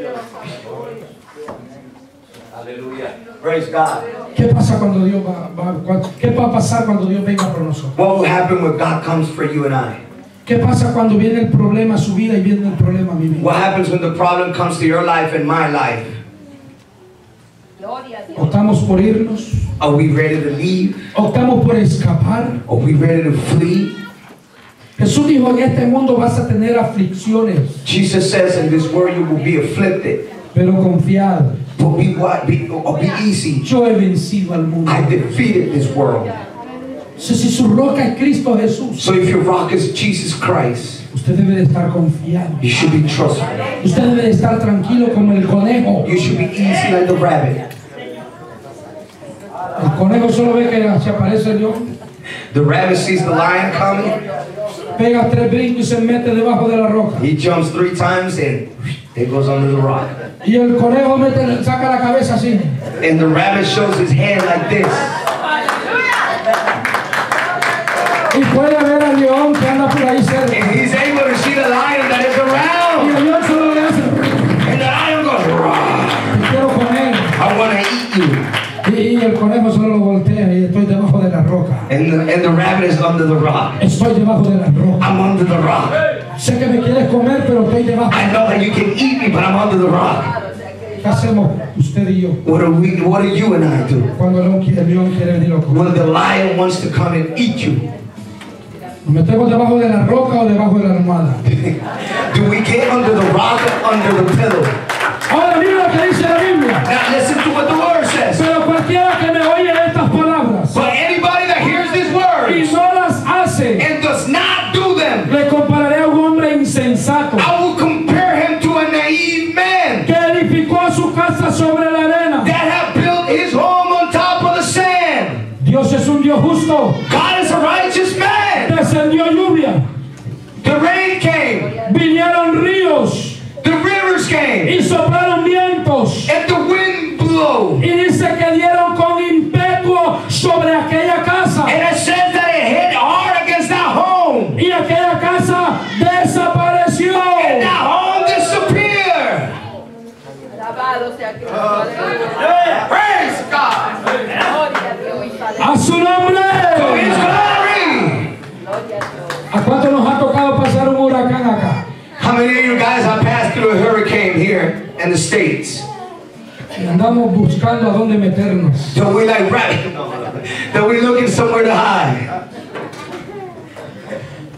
Praise God.
¿Qué pasa cuando Dios va, va- cua- ¿Qué va a pasar cuando Dios venga por nosotros?
What will happen when God comes for you and I?
¿Qué pasa cuando viene el problema a su vida y viene el problema a mi vida?
What happens when the problem comes to your life and my life?
¿Optamos por irnos?
Are we ready to leave?
¿Optamos por escapar?
Are we ready to flee?
Jesús dijo, en este mundo vas a tener aflicciones,
Jesus says in this world you will be afflicted,
pero confiad,
but be what? Be, or be easy.
yo he vencido al mundo.
I defeated this world.
Si, si su roca es Cristo Jesús,
So if your rock is Jesus Christ,
usted debe de estar confiado.
you should be trustful.
Usted debe de estar tranquilo como el conejo.
You should be easy like the rabbit.
El conejo solo ve que se aparece el león,
The rabbit sees the lion coming.
pega tres brincos y se mete debajo de la roca.
He jumps three times and it goes under the rock.
Y el conejo mete, saca la cabeza así.
And the rabbit shows his hand like this.
Y puede ver al león que anda por ahí cerca.
And he's able to see the lion that is
Y
around.
el león solo le hace,
And the lion goes, "Rawr,
te quiero comer.
I want to eat you.
Y, y el conejo solo lo voltea y estoy debajo de la roca.
And the, and the rabbit is under the rock.
Estoy debajo de la roca.
I'm under the rock.
Sé que me quieres comer, pero estoy debajo.
I know that you can eat me, but I'm under the rock.
¿Qué hacemos usted y yo
What do we? What do you and I do
cuando el león quiere, el león quiere venir a comer?
when the lion wants to come and eat you?
¿Nos metemos debajo de la roca o debajo de la almohada?
Do we get under the rock or under the pillow?
Ahora mira lo que dice la Biblia.
Now listen to what the word says.
Pero cualquiera que me oye estas palabras
But anybody that hears these
y
words
no las hace,
and does not do them,
le compararé a un hombre insensato
I will compare him to a naive man
que edificó su casa sobre la arena.
that have built his home on top of the sand.
Dios es un Dios justo.
God is a righteous man.
Descendió lluvia,
The rain came,
vinieron ríos
the rivers came,
y soplaron vientos.
and the wind blew.
Y dice que dieron con impetuo sobre aquella casa.
And it says that it hit hard against that home.
Y aquella casa desapareció.
And that home disappeared.
Alabado sea Cristo. Aleluya.
Praise God.
Gloria a Dios y Padre.
A su nombre.
To His glory.
Gloria a Dios.
¿A cuánto nos ha tocado pasar un huracán acá?
How many of you guys have passed through a hurricane here in the States?
Y andamos buscando a dónde meternos.
Don't we like rabbit? That we looking somewhere to hide?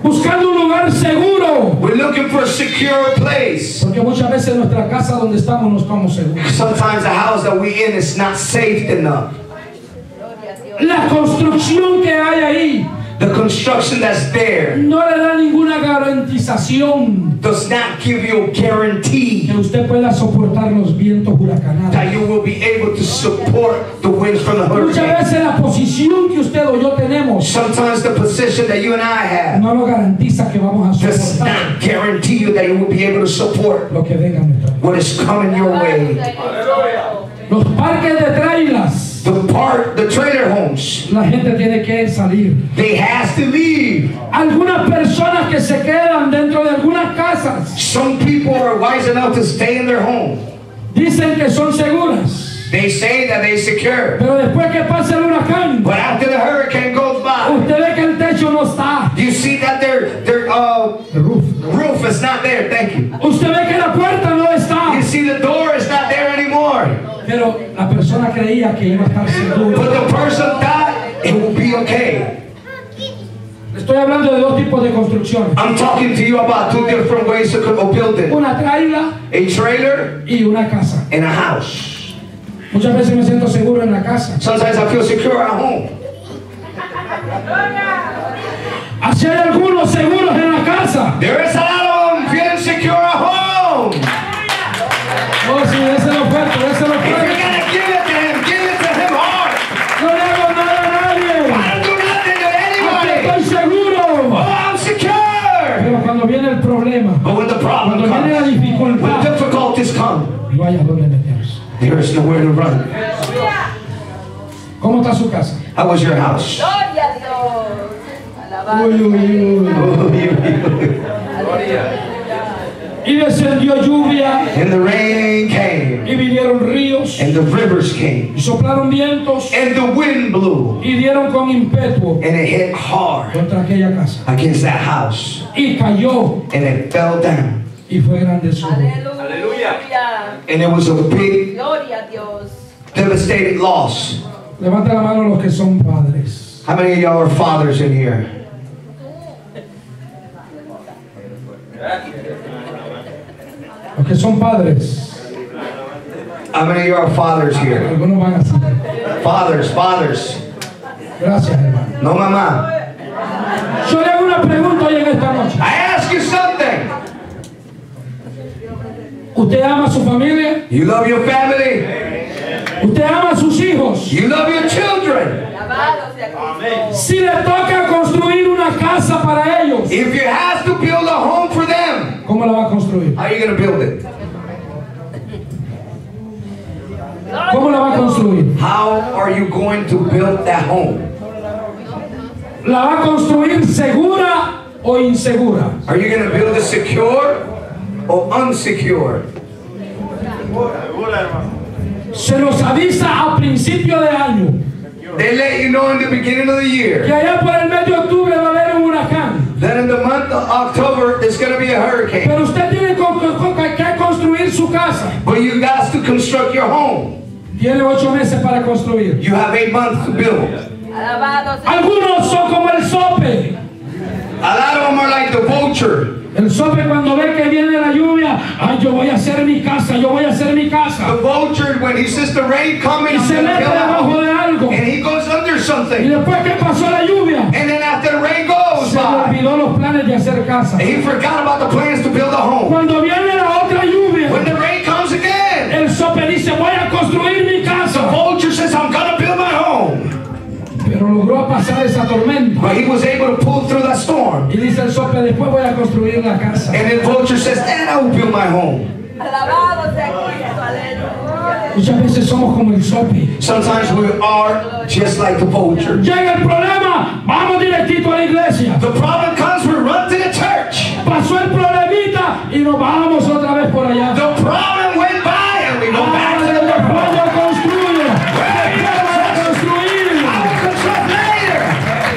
buscando un lugar seguro.
We're looking for a secure place.
Porque muchas veces nuestra casa donde estamos no estamos seguros.
Sometimes the house that we in is not safe enough.
La construcción que hay ahí
The construction that's there
no le da ninguna garantización
does not give you a guarantee
que usted pueda soportar los vientos huracanados.
that you will be able to support the winds from the
Muchas
hurricane.
veces la posición que usted o yo tenemos
Sometimes the position that you and I have
no lo garantiza que vamos a
does
soportar
not guarantee you that you will be able to support
lo que venga a nuestra vida.
what is coming your way.
Los parques de trailers,
The part, the trailer homes,
la gente tiene que salir.
they has to leave.
Algunas personas que se quedan dentro de algunas casas
Some people are wise enough to stay in their home.
dicen que son seguras,
They say that they secure,
pero después que pasa el huracán,
but after the hurricane goes by,
usted ve que el techo no está,
you see that their their uh,
el roof.
roof is not there. Thank you.
Usted ve que la puerta no está,
You see the door is not there anymore.
pero la persona creía que iba a estar segura.
But the person thought it will be okay.
Estoy hablando de dos tipos de construcciones,
I'm talking to you about two different ways of building:
una traila
a trailer
y una casa.
and a house.
Muchas veces me siento seguro en la casa.
Sometimes I feel secure at home.
Así hay algunos seguros en la casa.
There is a lot of them feeling secure at home.
Oh, sí, déselo fuerte, déselo
If you're
fuerte.
gonna give it to him, give it to him hard.
No le hago nada a nadie.
I don't do nothing to
Porque
anybody.
estoy seguro.
Oh, I'm secure.
Pero cuando viene el problema,
But when the problem
cuando viene la
comes, when
dificultad,
difficulties come,
no hay a dónde meterse.
there is nowhere to run.
¿Cómo está su casa?
How was your house?
Gloria a Dios. Alabado.
Uy, uy, uy. Y descendió lluvia,
And the rain came,
y vinieron ríos,
and the rivers came,
y soplaron vientos,
and the wind blew,
y dieron con impetuo
and it hit hard
contra aquella casa.
against that house,
Y cayó,
and it fell down.
y fue grande su ruina.
Aleluya.
And it was a big,
Gloria a Dios.
devastating loss.
Levanta la mano los que son padres.
How many of y'all are fathers in here?
Los que son padres.
How many of you are fathers here?
Algunos van así.
Fathers, fathers.
Gracias, hermano.
No, mamá.
Yo le hago una pregunta hoy en esta noche.
I ask you something.
¿Usted ama a su familia?
You love your family.
¿Usted ama a sus hijos?
You love your children.
Alabado sea Cristo.
Si le toca construir una casa para ellos,
If you have to build a home for them,
¿cómo la va a construir?
how are you going to build it?
¿Cómo la va a construir?
How are you going to build that home?
¿La va a construir segura o insegura?
Are you going to build it secure or unsecure?
Se nos avisa a principio de año
They let you know in the beginning of the
que
year.
allá por el mes de octubre va a haber un huracán.
Then in the month of October, there's going to be a hurricane.
Pero usted tiene co- co- co- que construir su casa.
But you got to construct your home.
Tiene ocho meses para construir.
You have eight months to build.
Alabado sea
Algunos son como el sope.
A lot of them are like the vulture.
El sope cuando ve que viene la lluvia, ay, yo voy a hacer mi casa, yo voy a hacer mi
The
casa.
vulture, when he sees the rain coming,
Y
he's
se
going to
mete
build a
debajo
home.
de algo.
And he goes under
Y
something.
después que pasó la lluvia,
And then after the rain goes
se le
by,
olvidó los planes de hacer casa.
he forgot about the plans to build a home.
Cuando viene la otra lluvia,
When the rain comes again,
el sope dice, voy a construir mi
the
casa.
vulture says, I'm going to build my home.
Pero logró pasar esa tormenta.
But he was able to pull through that storm.
Y dice el sope, después voy a construir la casa.
And then vulture says, then I will build my home.
Alabado sea Cristo. Aleluya.
Muchas veces somos como el sope.
Sometimes we are just like the vulture.
Llega el problema, vamos directito a la iglesia.
The problem comes, we run to the church.
Pasó el problemita y nos vamos otra vez por allá.
The problem went by and we go back to
Ah,
the
después
problem.
yo construyo. Después voy a construir.
I will construct later.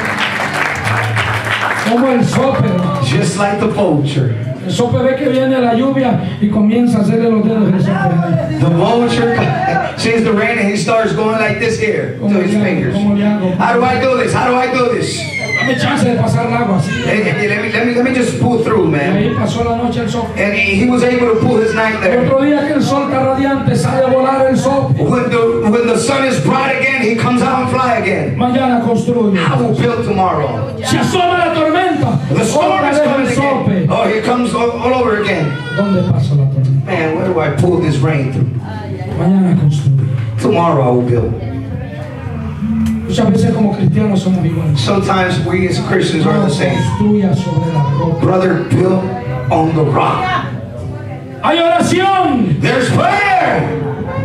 Como el sope, hermano.
Just like the vulture.
El sope ve que viene la lluvia y comienza a hacerle los dedos. de sope.
The vulture sees the rain and he starts going like this here to his fingers. How do I do this? How do I do this?
Dame chance de pasar el agua así.
Hey, hey, let me, let me, let me just pull through,
Y
man.
ahí pasó la noche el sol.
And he, he was able to pull his night
El
there.
otro día que el sol está radiante, sale a volar el sol.
When the, when the sun is bright again, he comes out and fly again.
Mañana construye.
I will build tomorrow.
Se asoma la tormenta.
The storm
Otra
is
vez
coming
el sope.
again. Oh, here comes all, all over again.
¿Dónde pasa la tormenta?
Man, where do I pull this rain through?
Mañana construye.
Tomorrow I will build.
Muchas veces como cristianos somos iguales.
Sometimes we as Christians are the same.
Construya sobre la roca.
Brother, build on the rock.
Hay oración.
There's prayer.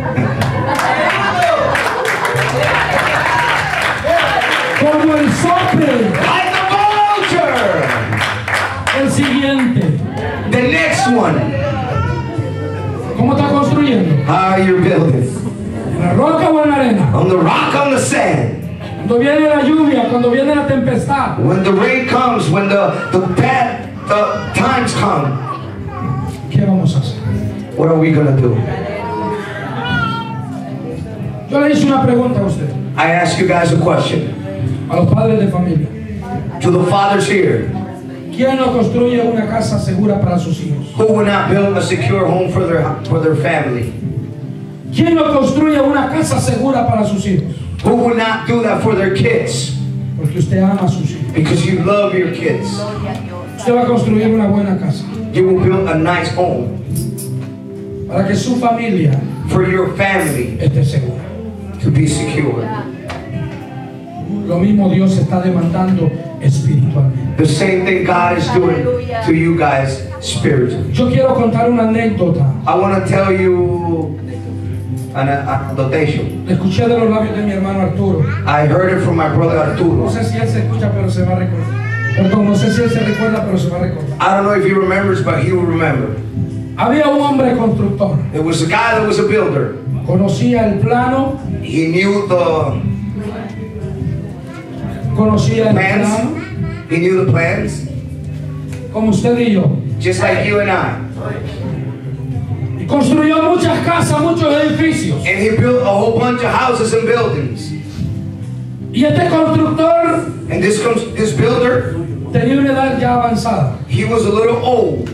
Como el sope.
Like the vulture.
El siguiente.
The next one.
¿Cómo está construyendo?
How are you building?
¿En la roca o en la arena?
On the rock, on the sand.
Cuando viene la lluvia, cuando viene la tempestad.
When the rain comes, when the, the bad the times come,
¿Qué vamos a hacer?
what are we going to do?
Yo le hice una pregunta a usted,
I ask you guys a question.
a los padres de familia.
To the fathers here,
¿Quién no construye una casa segura para sus hijos?
who will not build a secure home for their, for their family?
¿Quién no construye una casa segura para sus hijos?
Who will not do that for their kids?
Porque usted ama a sus hijos.
Because you love your kids.
Usted va a construir una buena casa
You will build a nice home
para que su familia
for your family
esté segura.
to be secure.
Lo mismo Dios está demandando espiritualmente.
The same thing God is doing to you guys spiritually.
Yo quiero contar una anécdota.
I want to tell you an anecdotation.
La escuché de los labios de mi hermano Arturo.
I heard it from my brother
No
Arturo.
sé si él se escucha, pero se va a recordar. Perdón, no sé si él se recuerda, pero se va a recordar.
I don't know if he remembers, but he will remember.
Había un hombre constructor.
It was a guy that was a builder.
Conocía el plano,
He knew the
conocía el
plans.
plano,
He knew the plans,
como usted y yo.
just like you and I.
Y construyó muchas casas, muchos edificios.
And he built a whole bunch of houses and buildings.
Y este constructor
And this comes, this builder,
tenía una edad ya avanzada.
he was a little old.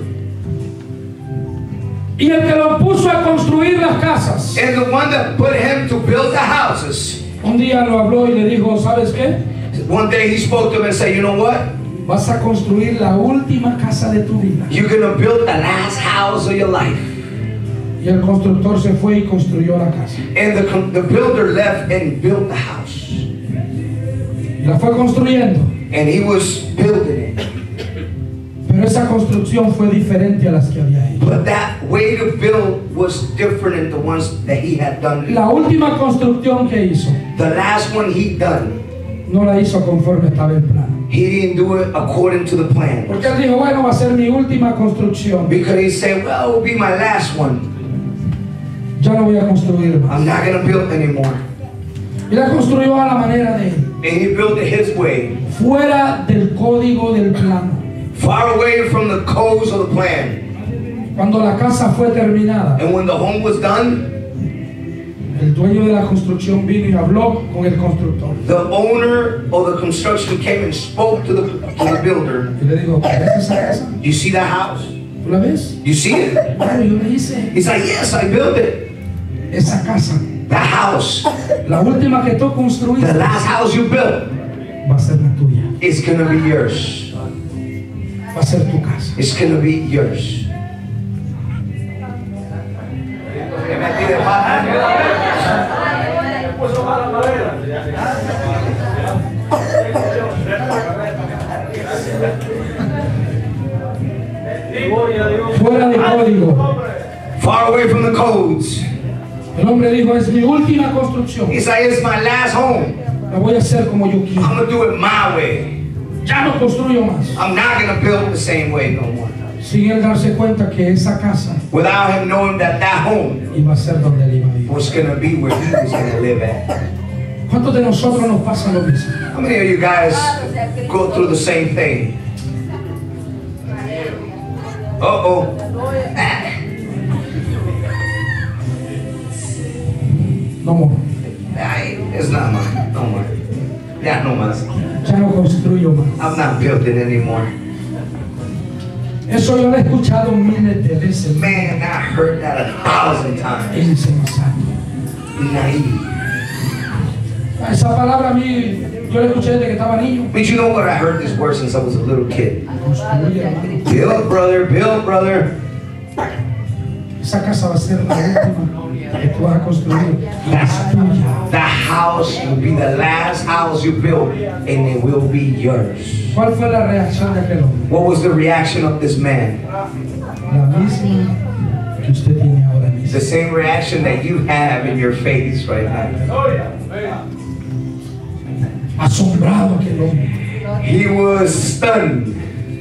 Y el que lo puso a construir las casas,
And the one that put him to build the houses,
un día lo habló y le dijo, ¿sabes qué?
one day he spoke to him and said, you know what?
Vas a construir la última casa de tu vida.
You're going to build the last house of your life.
Y el constructor se fue y construyó la casa.
And the, the builder left and built the house.
Y la fue construyendo.
And he was building it.
Pero esa construcción fue diferente a las que había hecho.
But that way to build was different than the ones that he had done.
La última construcción que hizo,
The last one he done,
no la hizo conforme estaba el plan.
he didn't do it according to the plan.
Porque él dijo, bueno, va a ser mi última construcción.
Because he said, well, it will be my last one.
Ya no voy a construir más.
I'm not going to build anymore.
Y la construyó a la manera de él.
And he built it his way.
Fuera del código del plano.
Far away from the codes of the plan.
Cuando la casa fue terminada,
And when the home was done,
el dueño de la construcción vino y habló con el constructor.
the owner of the construction came and spoke to the, to the builder.
Y le digo, ¿ves esa casa?
You see that house?
¿Tú la ves?
You see it?
Claro, yo le hice.
He's like, yes, I built it.
Esa casa,
That house,
la última que tú
the
construiste,
last house you built,
va a ser la tuya.
is going to be yours.
Va a ser tu casa.
It's going to be yours.
Fuera de código.
Far away from the codes.
El hombre dijo, es mi última construcción.
He's like, it's my last home.
La voy a hacer como yo
I'm
quiero.
going to do it my way.
Ya no construyo más.
I'm not going to build the same way no more.
Sin él darse cuenta que esa casa
Without him knowing that that home
iba a ser donde él iba a vivir.
was going to be where he was going to live at.
¿Cuántos de nosotros nos pasa lo mismo?
How many of you guys go through the same thing? Uh-oh.
No more.
Ay, it's not mine. Don't worry. Ya no más.
Ya no construyo más.
I'm not building anymore.
Eso yo lo he escuchado miles de veces.
Man, I heard that a thousand times.
Insensato.
Naive.
Esa palabra a mí, yo la escuché desde que estaba niño.
But you know what? I heard this word since I was a little kid.
Construye, hermano.
Build, brother, build, brother.
Esa casa va a ser la última que tú vas a construir. La tuya.
The house will be the last house you build, and it will be yours.
¿Cuál fue la reacción de aquel hombre?
What was the reaction of this man?
La misma que usted tiene ahora mismo.
The same reaction that you have in your face right now.
Asombrado aquel hombre.
He was stunned.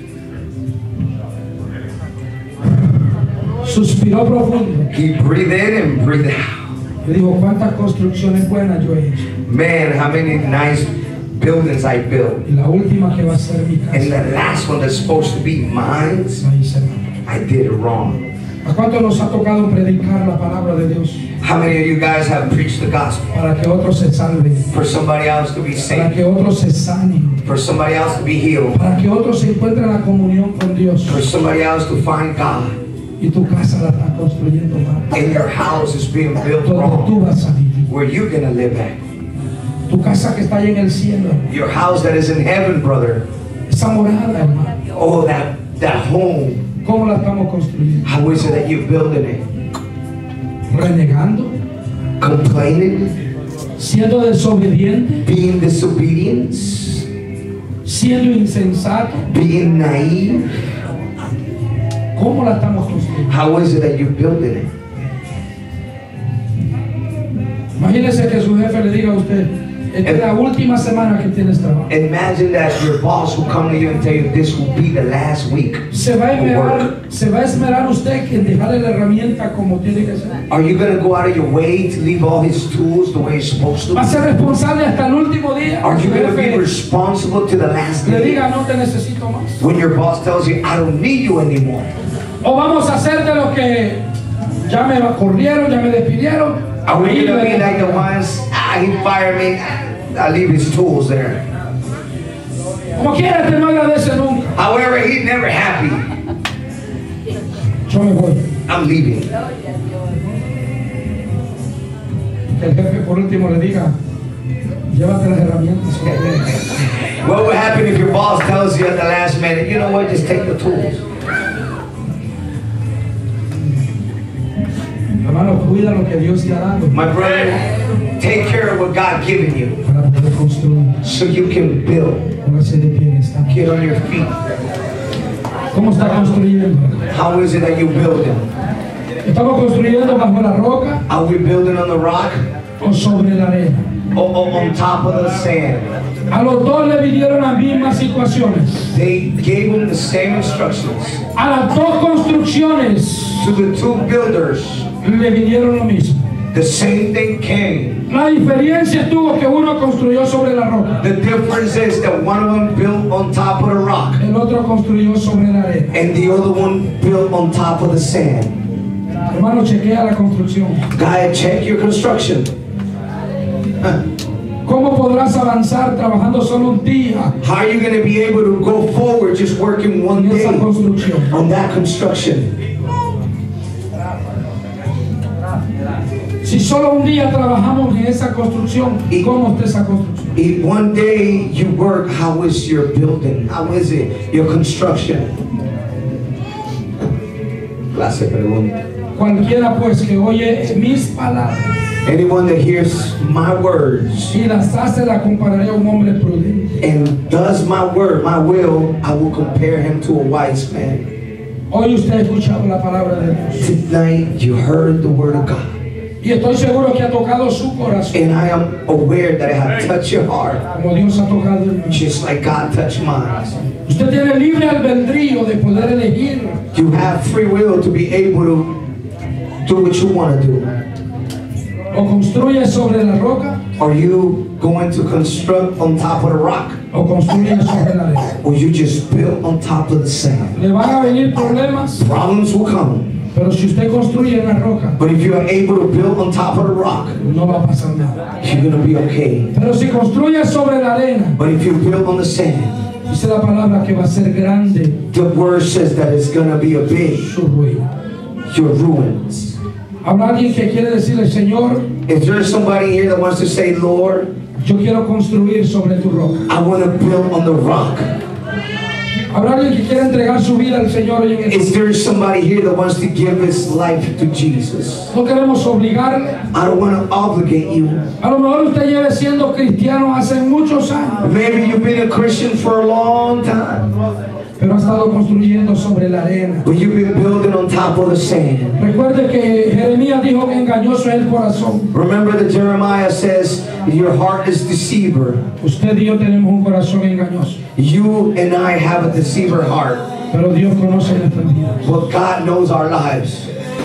Suspiró profundo.
He breathed in and breathed out.
Le dijo, ¿cuántas construcciones buenas yo he hecho?
Man, how many nice buildings I built.
Y la última que va a ser mi
And
casa.
the last one that's supposed to be mine,
La hice mal.
I did it wrong.
¿A cuánto nos ha tocado predicar la palabra de Dios
How many of you guys have preached the gospel
para que otros se salven,
for somebody else to be
para
saved,
que otros se sanen,
for somebody else to be healed,
para que otros se encuentren la comunión con Dios?
for somebody else to find God,
Y tu casa la estás construyendo mal.
and your house is being built
Donde tú
wrong?
vas a vivir.
Where you gonna live at?
Tu casa que está ahí en el cielo.
Your house that is in heaven, brother.
Esa morada, hermano.
Oh, that that home.
¿Cómo la estamos construyendo?
How is it that you're building it?
¿Renegando?
Complaining,
¿Siendo desobediente?
being disobedient,
¿Siendo insensato?
being naive.
¿Cómo la estamos construyendo?
How is it that you're building it?
Imagínese que su jefe le diga a usted, esta es la última semana que tienes trabajo.
Imagine that your boss will come to you and tell you this will be the last week
Se va a
of
esmerar,
work.
se va a esmerar usted en dejarle la herramienta como tiene que ser.
Are you going to go out of your way to leave all his tools the way it's supposed
Va a
to?
ser responsable hasta el último día.
Are you
Su
going to be
jefe
responsible to the last
le
day
diga, no te necesito más.
when your boss tells you, I don't need you anymore?
O vamos a hacer de los que ya me corrieron, ya me despidieron.
Are we
Y
going to be
le-
like the ones, ah, he fired me, I leave his tools there.
Como quiera, que no agradece nunca.
However, he's never happy.
Yo me voy.
I'm leaving.
Que el jefe por último le diga, llévate las herramientas.
What would happen if your boss tells you at the last minute, you know what, just take the tools?
Hermano, cuida lo que Dios te ha dado
My brother, take care of what God given you
para poder construir.
so you can build.
Póngase de pie en esta.
Get on your feet.
¿Cómo está construyendo?
How is it that you're building?
¿Estamos construyendo bajo la roca
Are we building on the rock
o sobre la arena?
or, or on top of the sand?
A los dos le vinieron las mismas situaciones.
They gave him the same instructions.
A las dos construcciones
To the two builders,
le vinieron lo mismo.
the same thing came.
La diferencia estuvo que uno construyó sobre la roca,
The difference is that one of them built on top of the rock
el otro construyó sobre la arena.
and the other one built on top of the sand.
Hermano, chequea la construcción.
Guy, check your construction.
¿Cómo podrás avanzar trabajando solo un día
How are you going to be able to go forward just working one
en esa
day
construcción?
on that construction?
Si solo un día trabajamos en esa construcción, ¿cómo está esa construcción?
If one day you work, how is your building? How is it? Your construction? Clase pregunta.
Cualquiera pues que oye mis palabras
Anyone that hears my words
y las hace, la compararé a un hombre prudente.
and does my word, my will, I will compare him to a wise man.
Hoy usted ha escuchado la palabra de Dios
Tonight you heard the word of God,
y estoy seguro que ha tocado su corazón
and I am aware that it has touched your heart,
como Dios ha tocado el mío.
just like God touched mine.
Usted tiene libre albedrío de poder elegir
You have free will to be able to do what you want to do.
o construye sobre la roca
Are you going to construct on top of the rock,
o construye sobre la arena.
or you just build on top of the sand?
Le van a venir problemas,
Problems will come,
Pero si usted construye en la roca,
But if you're able to build on top of the rock,
no va a pasar nada.
you're going to be okay.
Pero si construye sobre la arena,
But if you build on the sand,
dice la palabra que va a ser grande
the word says that it's going to be a big,
su ruina.
your ruins.
Habrá alguien que quiere decirle, Señor,
Is there somebody here that wants to say, Lord,
yo quiero construir sobre tu roca.
I want to build on the rock?
Habrá alguien que quiera entregar su vida al Señor hoy en esta.
Is there somebody here that wants to give his life to Jesus?
No queremos obligarle.
I don't want to obligate you.
A lo mejor usted lleve siendo cristiano hace muchos años,
Maybe you've been a Christian for a long time,
pero ha estado construyendo sobre la arena.
but you've been building on top of the sand.
Recuerde que Jeremías dijo que engañoso es el corazón.
Remember that Jeremiah says, your heart is deceiver.
Usted y yo tenemos un corazón engañoso,
You and I have a deceiver heart,
pero Dios conoce nuestras vidas.
but God knows our lives.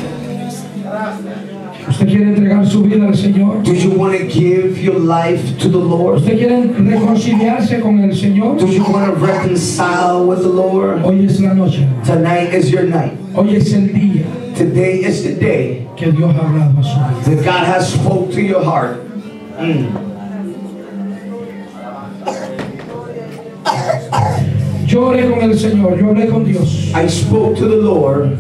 Usted quiere entregar su vida al Señor.
Do you want to give your life to the Lord?
Usted quiere reconciliarse con el Señor.
Do you want to reconcile with the Lord?
Hoy es la noche.
Tonight is your night.
Hoy es el día
Today is the day
que Dios ha hablado a su vida.
that God has spoke to your heart. Mm.
Yo oré con el Señor, yo oré con Dios.
I spoke to the Lord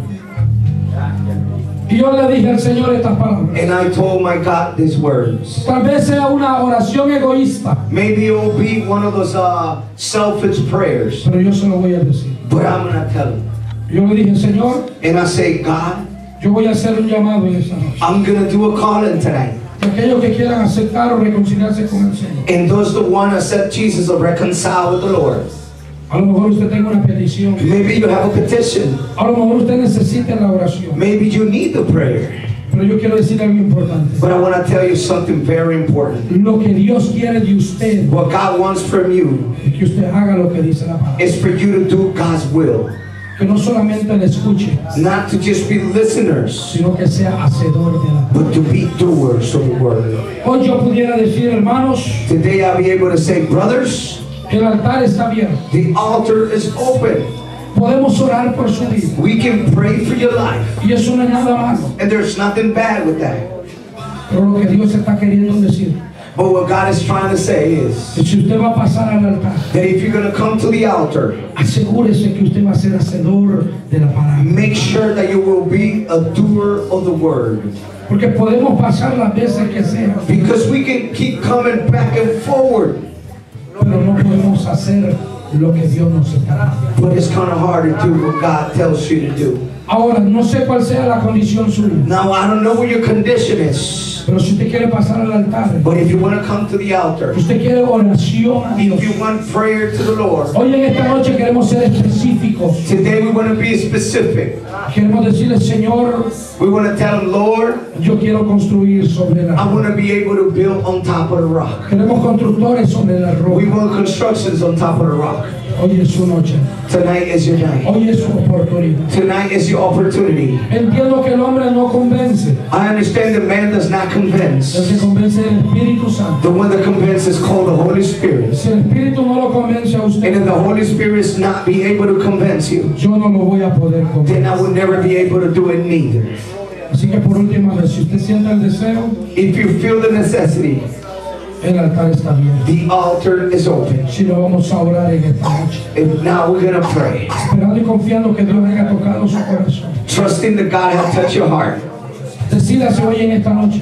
Y yo le dije al Señor estas palabras.
and I told my God these words.
Tal vez sea una oración egoísta,
Maybe it will be one of those uh, selfish prayers,
pero yo se lo voy a decir.
but I'm going to tell him.
Yo le dije, Señor,
And I say, God,
yo voy a hacer un llamado en esta noche.
I'm going to do a calling tonight.
Aquellos que quieran aceptar o reconciliarse con el Señor.
And those that want to accept Jesus or reconcile with the Lord.
A lo mejor usted tenga una petición.
Maybe you have a petition.
A lo mejor usted necesita la oración.
Maybe you need the prayer.
Pero yo quiero decir algo importante.
But I want to tell you something very important.
Lo que Dios quiere de usted
What God wants from you
es que usted haga lo que dice la palabra.
is for you to do God's will.
Que no solamente le escuche,
Not to just be listeners,
sino que sea hacedor de la palabra.
but to be doers of the word.
Hoy yo pudiera decir, hermanos,
Today I'll be able to say, brothers,
el altar está abierto.
the altar is open.
Podemos orar por su vida.
We can pray for your life.
Y eso no es nada malo.
And there's nothing bad with that.
Pero lo que Dios está queriendo decir
But what God is trying to say is
es que si usted va a pasar al altar,
that if you're going to come to the altar,
asegúrese que usted va a ser hacedor de la palabra.
make sure that you will be a doer of the word.
Porque podemos pasar las veces que sea,
Because we can keep coming back and forward,
pero no podemos hacer lo que Dios nos está dando.
but it's kind of hard to do what God tells you to do.
Ahora, no sé cuál sea la condición suya,
Now, I don't know what your condition is,
pero si usted quiere pasar al altar,
but if you want to come to the altar,
usted quiere oración a Dios.
if you want prayer to the Lord,
Hoy en esta noche queremos ser específicos.
today we want to be specific.
Queremos decirle, Señor,
We want to tell Him, Lord,
yo quiero construir sobre la
I
roca.
want to be able to build on top of the rock.
Queremos constructores sobre la
We
roca.
want constructions on top of the rock.
Hoy es su noche.
Tonight is your night.
Hoy es su oportunidad.
Tonight is your opportunity.
Entiendo que el hombre no convence.
I understand that man does not
El
convince.
que convence es el Espíritu Santo.
The one that convinces is called the Holy Spirit.
Si el Espíritu no lo convence a
And
usted,
if the Holy Spirit is not be able to convince you,
yo no lo voy a poder
then I
convencer.
will never be able to do it neither.
Así que por última vez, si usted siente el deseo,
If you feel the necessity,
el altar está abierto.
the altar is open.
Si lo vamos a orar en esta noche,
And now we're going to pray.
esperando y confiando que Dios haya tocado su corazón.
Trusting that God has touched your heart.
Decídase hoy en esta noche,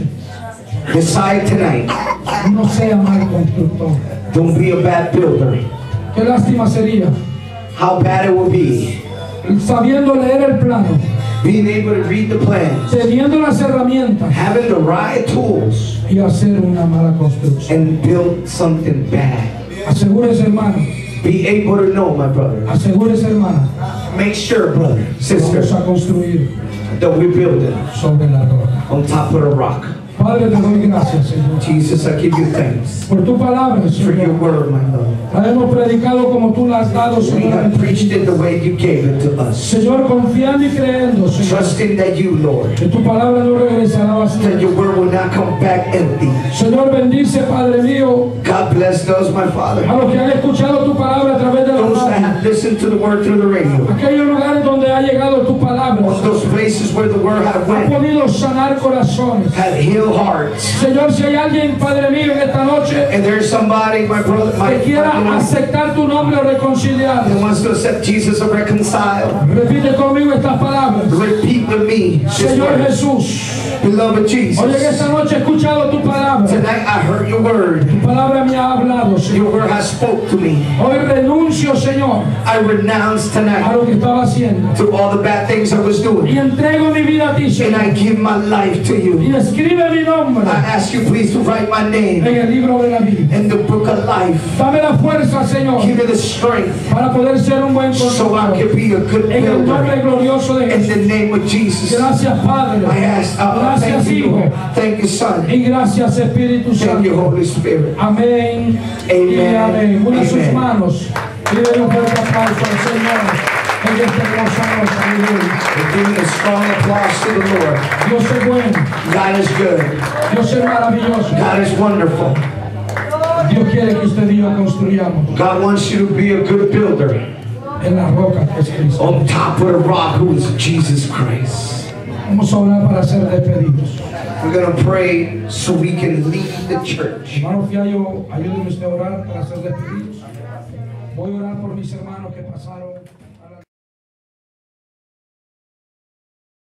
Decide tonight.
no sea mal constructor.
Don't be a bad builder.
Qué lástima sería,
How bad it will be.
sabiendo leer el plano,
Being able to read the plans.
teniendo las herramientas
Having the right tools.
y hacer una mala construcción.
And build something bad.
Asegúrese, hermano,
Be able to know, my brother.
asegúrese, hermana,
Make sure, brother,
vamos
sister,
a construir
that we're building
sobre la roca.
on top of the rock.
Padre, te doy gracias, Señor,
Jesus, I give you thanks
por tu palabra,
for your
Señor.
word, my Lord.
La hemos predicado como tú la has dado,
We
Señor.
have preached it the way you gave it to us,
Señor, confiando y creyendo, Señor,
trusting that you, Lord,
que tu palabra no regresará
that
vacía.
your word will not come back empty.
Señor, bendice, Padre mío,
God bless those, my Father,
a los que han escuchado tu palabra a través de la
those that
radio,
have listened to the word through the radio,
aquellos lugares donde ha llegado tu palabra,
on those places where the word have
ha
went,
podido sanar corazones.
have healed hearts.
Señor, si hay alguien, Padre mío, en esta noche
And there's somebody, my brother, my
que quiera
my Lord,
aceptar tu nombre o reconciliar,
that wants to accept Jesus or reconcile,
repite conmigo estas palabras.
repeat with me this
Señor
word.
Jesús,
Beloved Jesus,
oye, que esta noche he escuchado tu palabra.
tonight I heard your word.
Tu palabra me ha hablado, Señor.
Your word has spoke to me.
Hoy renuncio, Señor,
I renounce
a
tonight
lo que estaba haciendo
to all the bad things I was
y
doing,
entrego mi vida a ti,
and
Señor.
I give my life to
Y
you.
escribe mi nombre
I ask you please to write my
en
name
el libro de la vida.
in the book of life.
Dame la fuerza, Señor,
Give me the strength
para poder ser un buen
so I
constructor.
can be a good
En el nombre
builder.
glorioso de
In
Jesús.
the name of Jesus,
Gracias, Padre.
I ask, uh,
Gracias,
thank you,
Hijo.
Lord. Thank you, Son.
Y gracias, Espíritu
Thank you,
Santo.
Holy Spirit.
Amén.
Amen.
Y amén. Una sus
Amen.
manos. Y den un fuerte aplauso al Señor. En esta hermosa noche. Aleluya.
And giving a strong applause to the Lord.
Dios es bueno.
God is good.
Dios es maravilloso.
God is wonderful.
Dios quiere que usted y yo construyamos
God wants you to be a good builder
en la roca que es Cristo.
on top of the rock who is Jesus Christ.
Vamos a orar para ser despedidos.
We're going to pray so we can lead the church.
Hermano Fiallo, ayúdeme usted a orar para ser despedidos. Voy a orar por mis hermanos que pasaron.